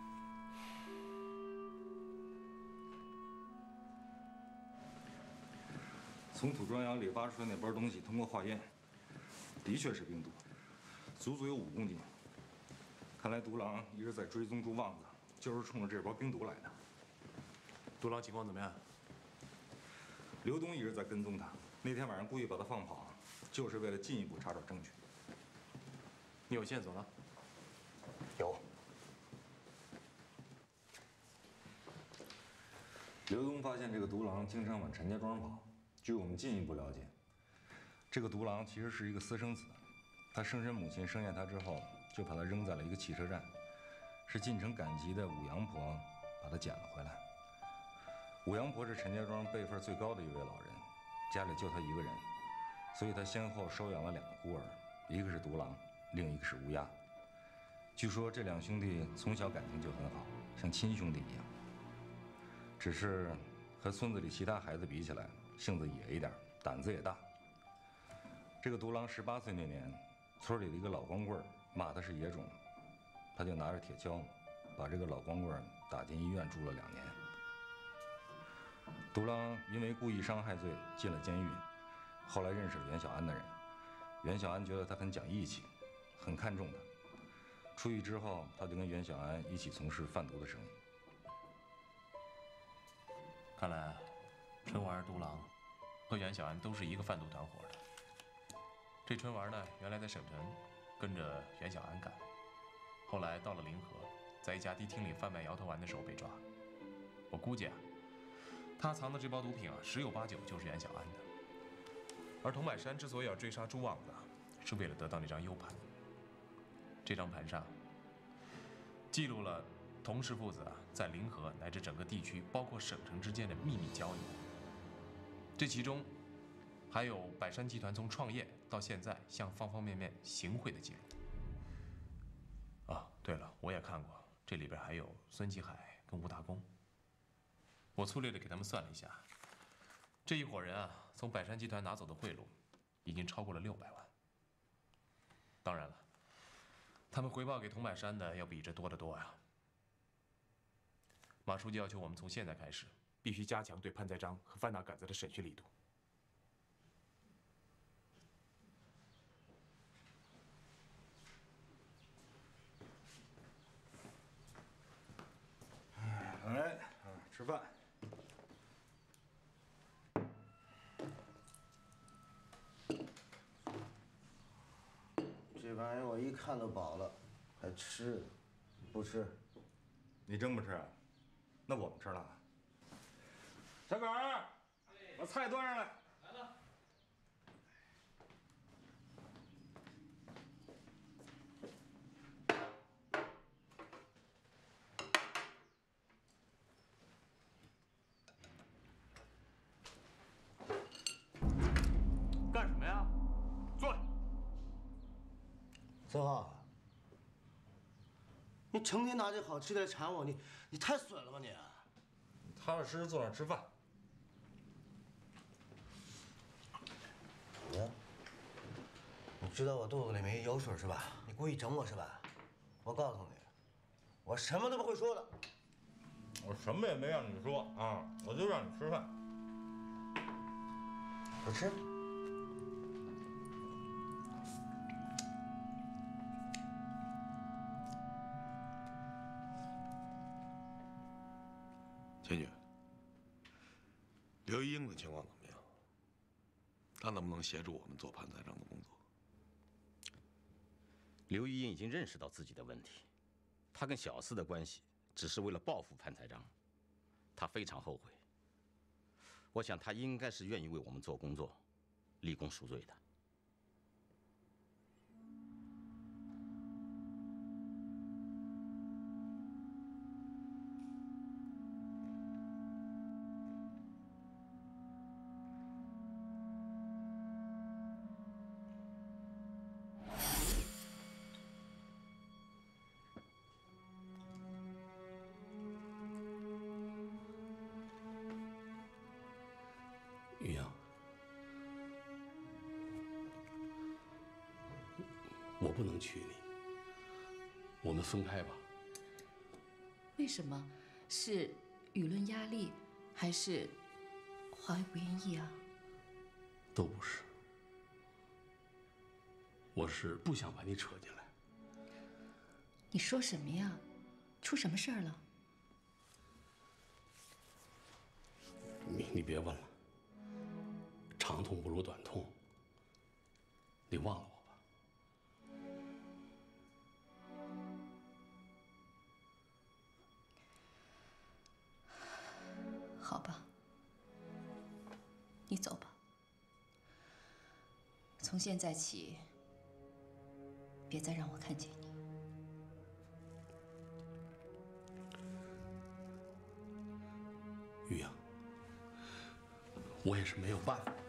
从土庄窑里挖出来那包东西，通过化验，的确是冰毒，足足有五公斤。看来独狼一直在追踪朱旺子，就是冲着这包冰毒来的。 独狼情况怎么样？ 刘东一直在跟踪他，那天晚上故意把他放跑，就是为了进一步查找证据。 你有线索了？ 有。刘东发现这个独狼经常往陈家庄跑。据我们进一步了解，这个独狼其实是一个私生子，他生身母亲生下他之后，就把他扔在了一个汽车站，是进城赶集的五羊婆把他捡了回来。五羊婆是陈家庄辈分最高的一位老人，家里就他一个人，所以他先后收养了两个孤儿，一个是独狼，另一个是乌鸦。据说这两兄弟从小感情就很好，像亲兄弟一样。只是和村子里其他孩子比起来，性子野一点，胆子也大。这个独狼十八岁那年，村里的一个老光棍骂他是野种，他就拿着铁锹，把这个老光棍打进医院住了两年。独狼因为故意伤害罪进了监狱，后来认识了袁小安的人。袁小安觉得他很讲义气，很看重他。出狱之后，他就跟袁小安一起从事贩毒的生意。 看来，春娃、独狼和袁小安都是一个贩毒团伙的。这春娃呢，原来在省城跟着袁小安干，后来到了临河，在一家迪厅里贩卖摇头丸的时候被抓。我估计啊，他藏的这包毒品啊，十有八九就是袁小安的。而童百山之所以要追杀朱旺子，是为了得到那张 U 盘。这张盘上记录了童氏父子啊在临河乃至整个地区，包括省城之间的秘密交易。这其中还有百山集团从创业到现在向方方面面行贿的记录。啊，对了，我也看过，这里边还有孙继海跟吴大公。我粗略的给他们算了一下，这一伙人啊，从百山集团拿走的贿赂已经超过了六百万。当然了，他们回报给童百山的要比这多得多呀。马书记要求我们从现在开始，必须加强对潘在章和范大杆子的审讯力度。 来，啊，吃饭。 这玩意儿我一看就饱了，还吃？不吃？ 你真不吃？那我们吃了。小狗儿，把菜端上来。来了。 干什么呀？坐。 泽浩，你成天拿这好吃的来馋我，你你太损了吧你！ 踏踏实实坐那儿吃饭。 你，你知道我肚子里没油水是吧？你故意整我是吧？我告诉你，我什么都不会说的。 我什么也没让你说啊，我就让你吃饭。 不吃。 千雪，刘一英的情况怎么样？他能不能协助我们做潘财章的工作？ 刘一英已经认识到自己的问题，他跟小四的关系只是为了报复潘财章，他非常后悔。我想他应该是愿意为我们做工作，立功赎罪的。 于洋，我不能娶你， 我们分开吧。 为什么？是舆论压力，还是华为不愿意啊？ 都不是，我是不想把你扯进来。 你说什么呀？出什么事儿了？ 你你别问了，长痛不如短痛。你忘了我吧。 好吧，你走吧。从现在起，别再让我看见你。 玉阳，我也是没有办法。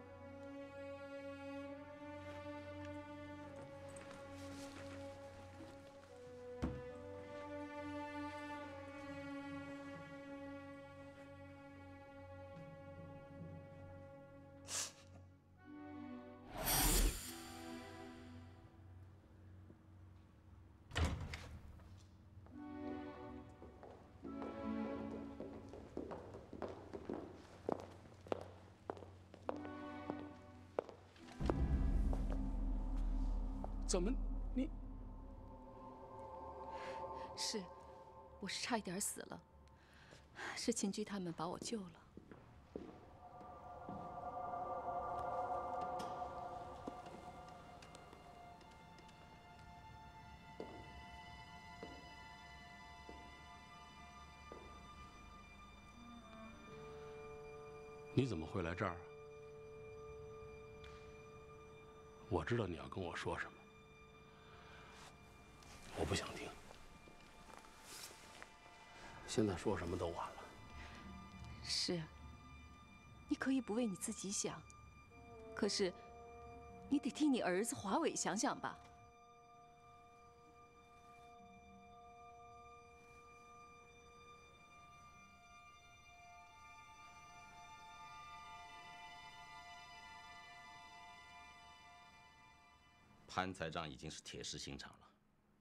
怎么，你？是，我是差一点死了，是秦居他们把我救了。 你怎么会来这儿啊？我知道你要跟我说什么，我不想听。现在说什么都晚了。 是，你可以不为你自己想，可是你得替你儿子华伟想想吧。 潘财长已经是铁石心肠了。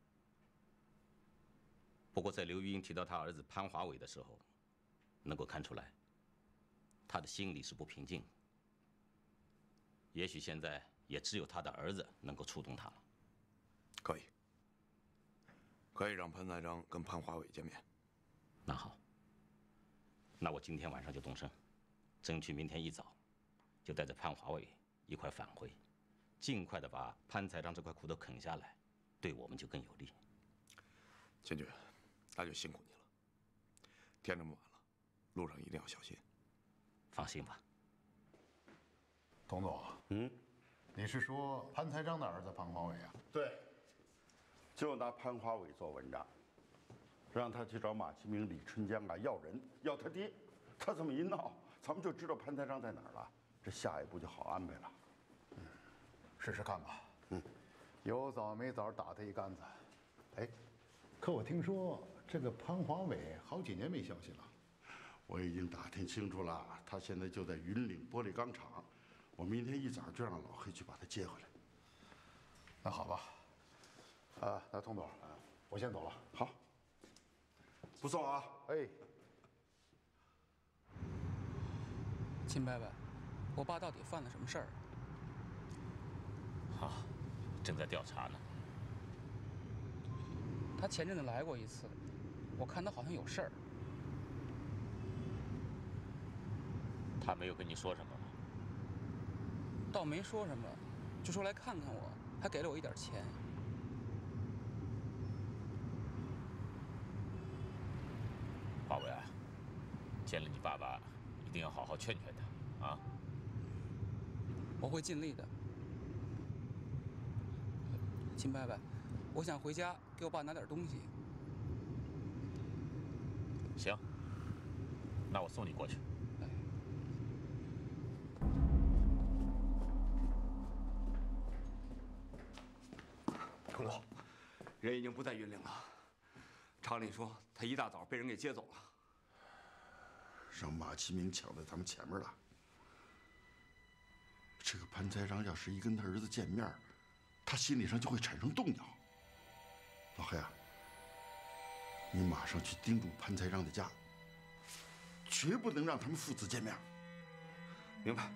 不过在刘玉英提到他儿子潘华伟的时候，能够看出来，他的心里是不平静的。也许现在也只有他的儿子能够触动他了。 可以，可以让潘财长跟潘华伟见面。 那好，那我今天晚上就动身，争取明天一早就带着潘华伟一块返回。尽快的把潘财长这块苦头啃下来，对我们就更有利。 千军，那就辛苦你了。天这么晚了，路上一定要小心。 放心吧。 童总，嗯，你是说潘财长的儿子潘华伟啊？ 对，就拿潘华伟做文章，让他去找马其明、李春江啊要人，要他爹。他这么一闹，咱们就知道潘财长在哪儿了，这下一步就好安排了。 试试看吧。嗯，有早没早打他一竿子。哎，可我听说这个潘华伟好几年没消息了。 我已经打听清楚了，他现在就在云岭玻璃钢厂。我明天一早就让老黑去把他接回来。 那好吧。啊，那童总，我先走了。 好，不送啊。 哎。 秦伯伯，我爸到底犯了什么事儿？ 啊，正在调查呢。 他前阵子来过一次，我看他好像有事儿。 他没有跟你说什么吗？ 倒没说什么，就说来看看我，还给了我一点钱。 华伟啊，见了你爸爸，一定要好好劝劝他啊。 我会尽力的。秦伯伯，我想回家给我爸拿点东西。 行，那我送你过去。 童总，人已经不在云岭了。厂里说他一大早被人给接走了， 让马其明抢在咱们前面了。这个潘财长要是一跟他儿子见面，他心理上就会产生动摇。老黑啊， 你马上去盯住潘才章的家，绝不能让他们父子见面。 明白。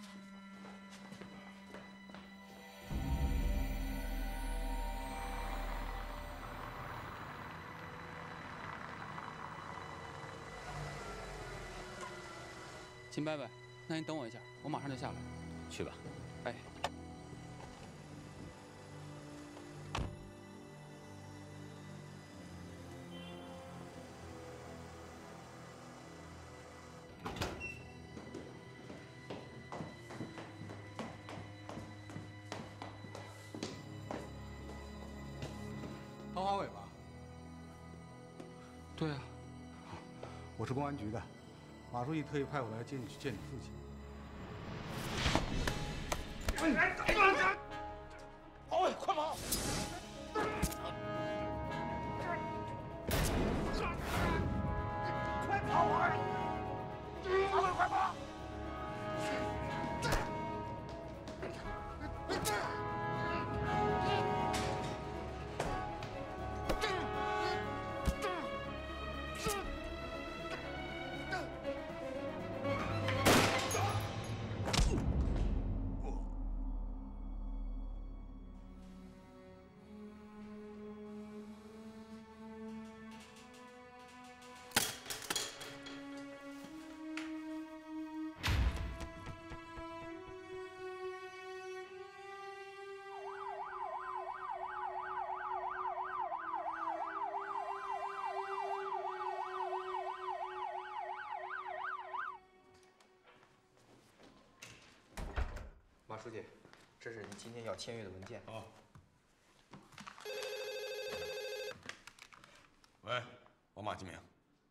秦伯伯，那您等我一下，我马上就下来。 去吧。 哎。 陶华伟吧？ 对啊。 我是公安局的。 马书记特意派我来接你去见你父亲。 华伟，快跑！快跑啊！华伟，快跑！ 马书记，这是您今天要签约的文件。 好。喂，我马继明。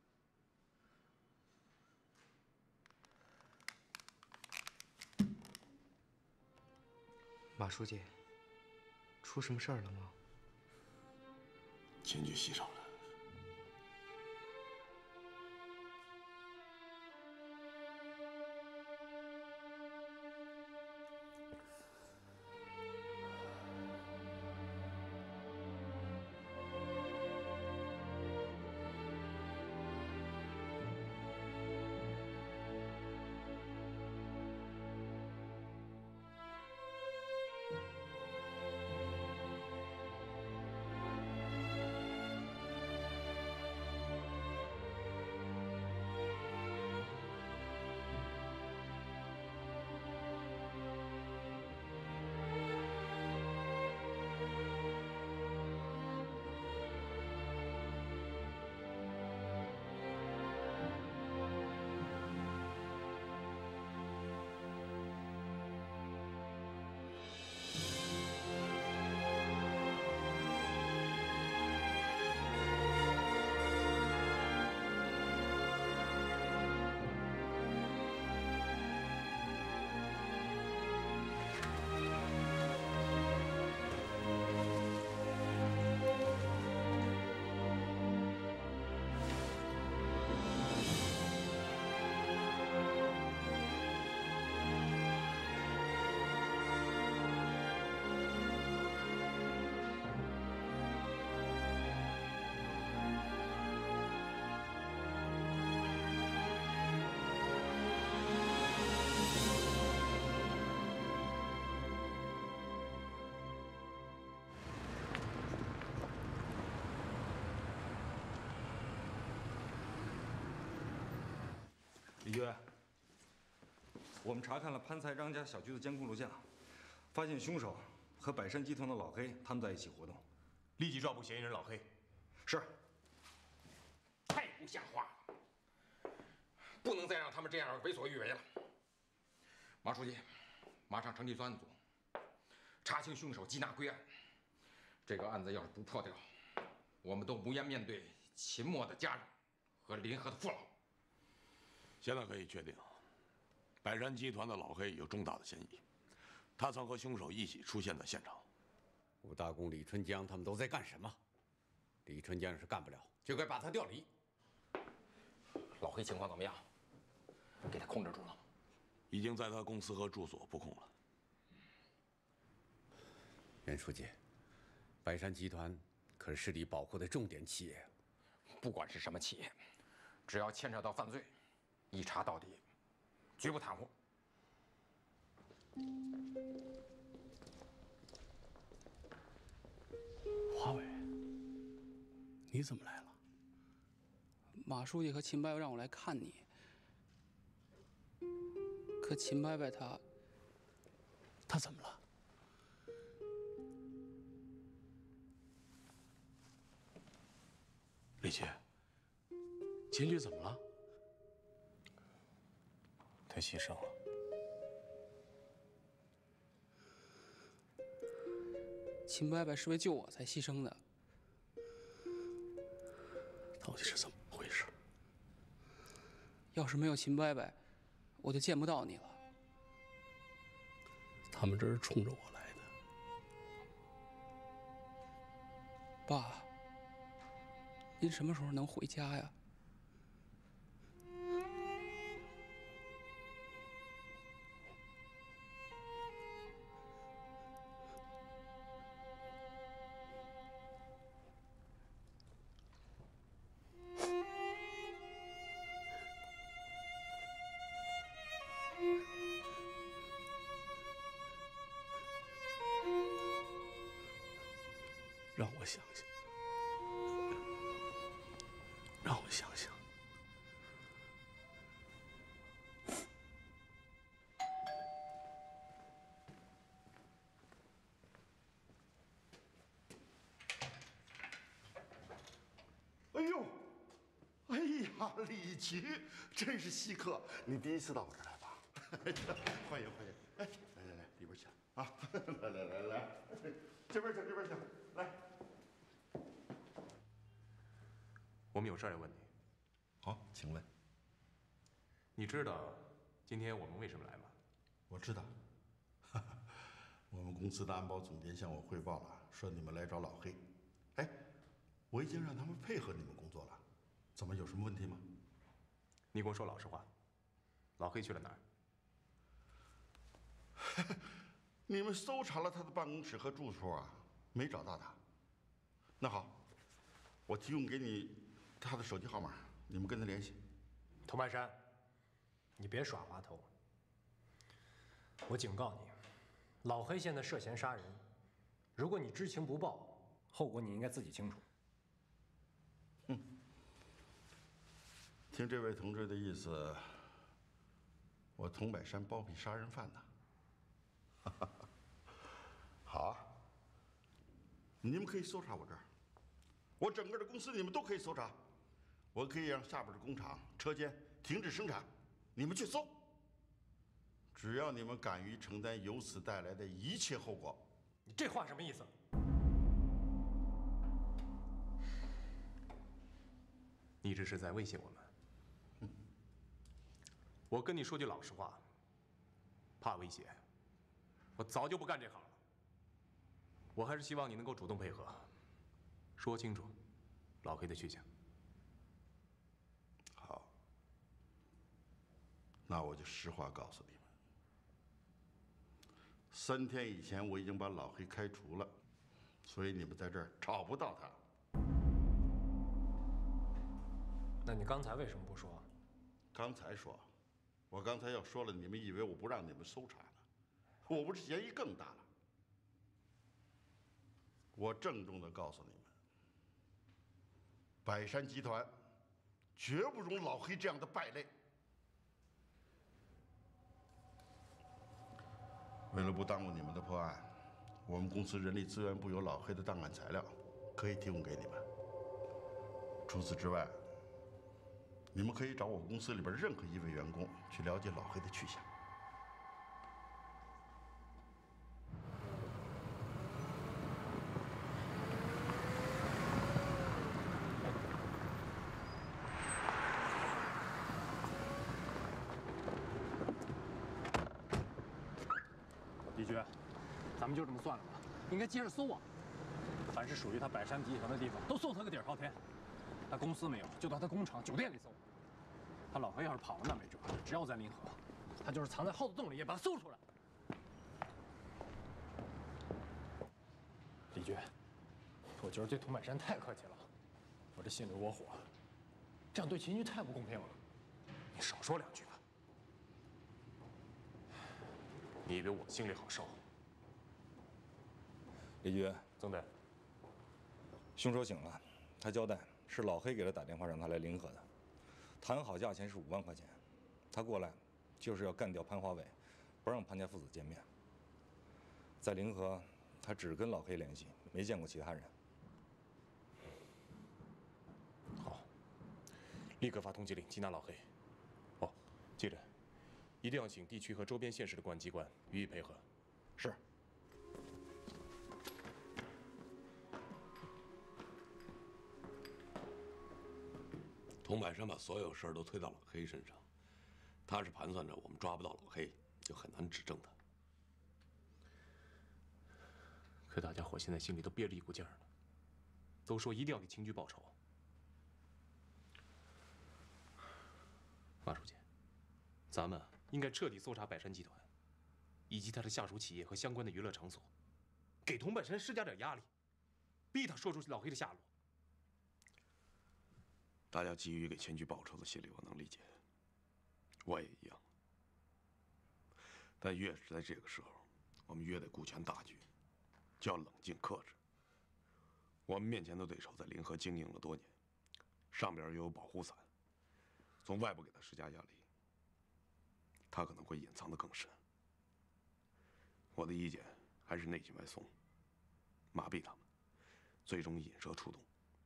马书记，出什么事儿了吗？ 秦局牺牲了。 李局，我们查看了潘才章家小区的监控录像，发现凶手和百山集团的老黑他们在一起活动。 立即抓捕嫌疑人老黑。 是。 太不像话了！不能再让他们这样为所欲为了。马书记，马上成立专案组，查清凶手，缉拿归案。这个案子要是不破掉，我们都无颜面对秦墨的家人和林和的父老。 现在可以确定，百山集团的老黑有重大的嫌疑，他曾和凶手一起出现在现场。 武大公李春江他们都在干什么？李春江是干不了，就该把他调离。 老黑情况怎么样？给他控制住了？ 已经在他公司和住所布控了。 任书记，百山集团可是市里保护的重点企业。 不管是什么企业，只要牵扯到犯罪，一查到底，绝不含糊。 华伟，你怎么来了？ 马书记和秦伯伯让我来看你，可秦伯伯他…… 他怎么了？李局，秦局怎么了？ 他牺牲了。 秦伯伯是为救我才牺牲的。 到底是怎么回事？ 要是没有秦伯伯，我就见不到你了。 他们这是冲着我来的。 爸，您什么时候能回家呀？ 让我想想，让我想想。 哎呦，哎呀，李局，真是稀客！你第一次到我这儿来吧？欢迎欢迎！哎，来来来，里边请啊！来来来来，这边请这边请，来。 我们有事儿要问你。 好，请问。 你知道今天我们为什么来吗？ 我知道。我们公司的安保总监向我汇报了，说你们来找老黑。哎，我已经让他们配合你们工作了，怎么有什么问题吗？ 你跟我说老实话，老黑去了哪儿？ 你们搜查了他的办公室和住处啊，没找到他。那好，我提供给你他的手机号码，你们跟他联系。 佟白山，你别耍滑头。我警告你，老黑现在涉嫌杀人，如果你知情不报，后果你应该自己清楚。 嗯，听这位同志的意思，我佟百山包庇杀人犯呢。好啊，你们可以搜查我这儿，我整个的公司你们都可以搜查，我可以让下边的工厂、车间停止生产，你们去搜。只要你们敢于承担由此带来的一切后果。 你这话什么意思？ 你这是在威胁我们。嗯、我跟你说句老实话，怕威胁，我早就不干这行了。我还是希望你能够主动配合，说清楚老黑的去向。 好，那我就实话告诉你们，三天以前我已经把老黑开除了，所以你们在这儿找不到他。 那你刚才为什么不说？ 刚才说，我刚才要说了，你们以为我不让你们搜查呢？我不是嫌疑更大了。我郑重地告诉你们，百山集团绝不容老黑这样的败类。为了不耽误你们的破案，我们公司人力资源部有老黑的档案材料，可以提供给你们。除此之外，你们可以找我公司里边任何一位员工去了解老黑的去向。 李局，咱们就这么算了吧，应该接着搜啊。凡是属于他百山集团的地方，都搜他个底儿朝天。他公司没有，就到他工厂、酒店里搜。他老婆要是跑了，那没辙。只要在临河，他就是藏在耗子洞里，也把他搜出来。李局，我觉得对佟百山太客气了。 我这心里窝火，这样对秦局太不公平了。你少说两句吧。你以为我心里好受？ 李局， 曾队， 凶手醒了，他交代是老黑给他打电话让他来临河的，谈好价钱是五万块钱，他过来就是要干掉潘华伟，不让潘家父子见面。在临河，他只跟老黑联系，没见过其他人。 好，立刻发通缉令缉拿老黑。哦，记着，一定要请地区和周边县市的公安机关予以配合。 是。 童百山把所有事儿都推到老黑身上，他是盘算着我们抓不到老黑，就很难指证他。 可大家伙现在心里都憋着一股劲儿呢，都说一定要给秦局报仇。马书记，咱们应该彻底搜查百山集团，以及他的下属企业和相关的娱乐场所，给童百山施加点压力，逼他说出老黑的下落。 大家急于给秦局报仇的心理我能理解，我也一样。但越是在这个时候，我们越得顾全大局，就要冷静克制。我们面前的对手在临河经营了多年，上边又有保护伞，从外部给他施加压力，他可能会隐藏得更深。我的意见还是内紧外松，麻痹他们，最终引蛇出洞。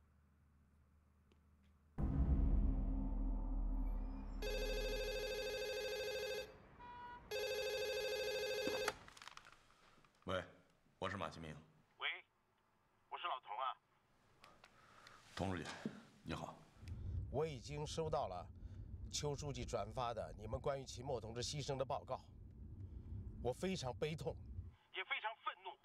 喂，我是马其明。 喂，我是老童啊。 童书记，你好。 我已经收到了邱书记转发的你们关于秦墨同志牺牲的报告，我非常悲痛，也非常愤怒。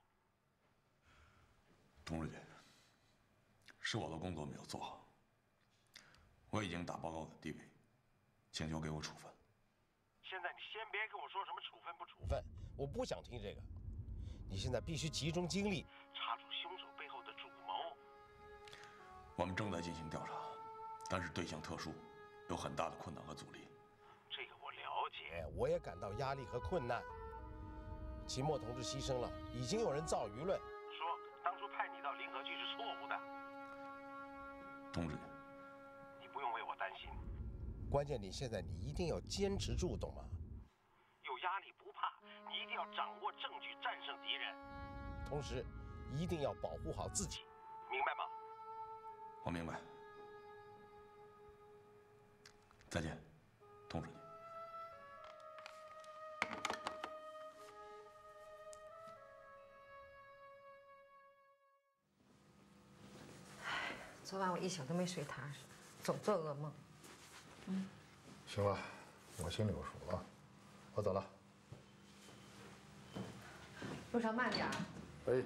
童书记，是我的工作没有做好，我已经打报告给地委，请求给我处分。 现在你先别跟我说什么处分不处分，我不想听这个。你现在必须集中精力查出凶手背后的主谋。 我们正在进行调查，但是对象特殊，有很大的困难和阻力。 这个我了解，我也感到压力和困难。秦墨同志牺牲了，已经有人造舆论，说当初派你到临河去是错误的。 童书记， 你不用为我担心，关键你现在你一定要坚持住，懂吗？有压力不怕，你一定要掌握证据，战胜敌人。同时，一定要保护好自己，明白吗？ 我明白。再见，童书记。 昨晚我一宿都没睡踏实，总做噩梦。 嗯，行了，我心里有数了，我走了。 路上慢点儿。 哎。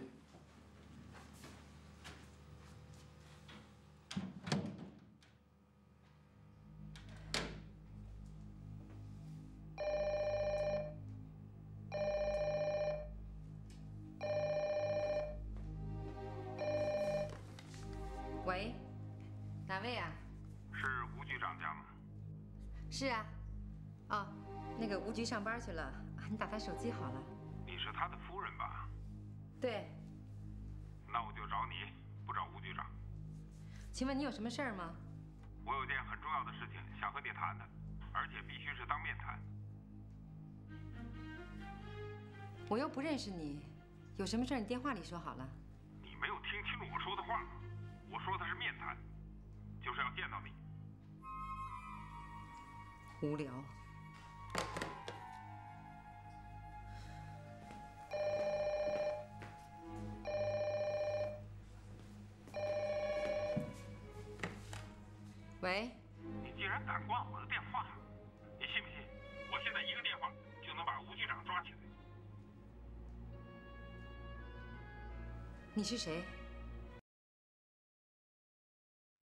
喂，哪位啊？ 是吴局长家吗？ 是啊。哦，那个吴局上班去了，你打他手机好了。 你是他的夫人吧？ 对。 那我就找你，不找吴局长。 请问你有什么事儿吗？ 我有件很重要的事情想和你谈谈，而且必须是当面谈。 我又不认识你，有什么事儿你电话里说好了。 你没有听清楚我说的话，我说的是面谈，就是要见到你。 无聊。喂， 你竟然敢挂我的电话，你信不信？我现在一个电话就能把吴局长抓起来。 你是谁？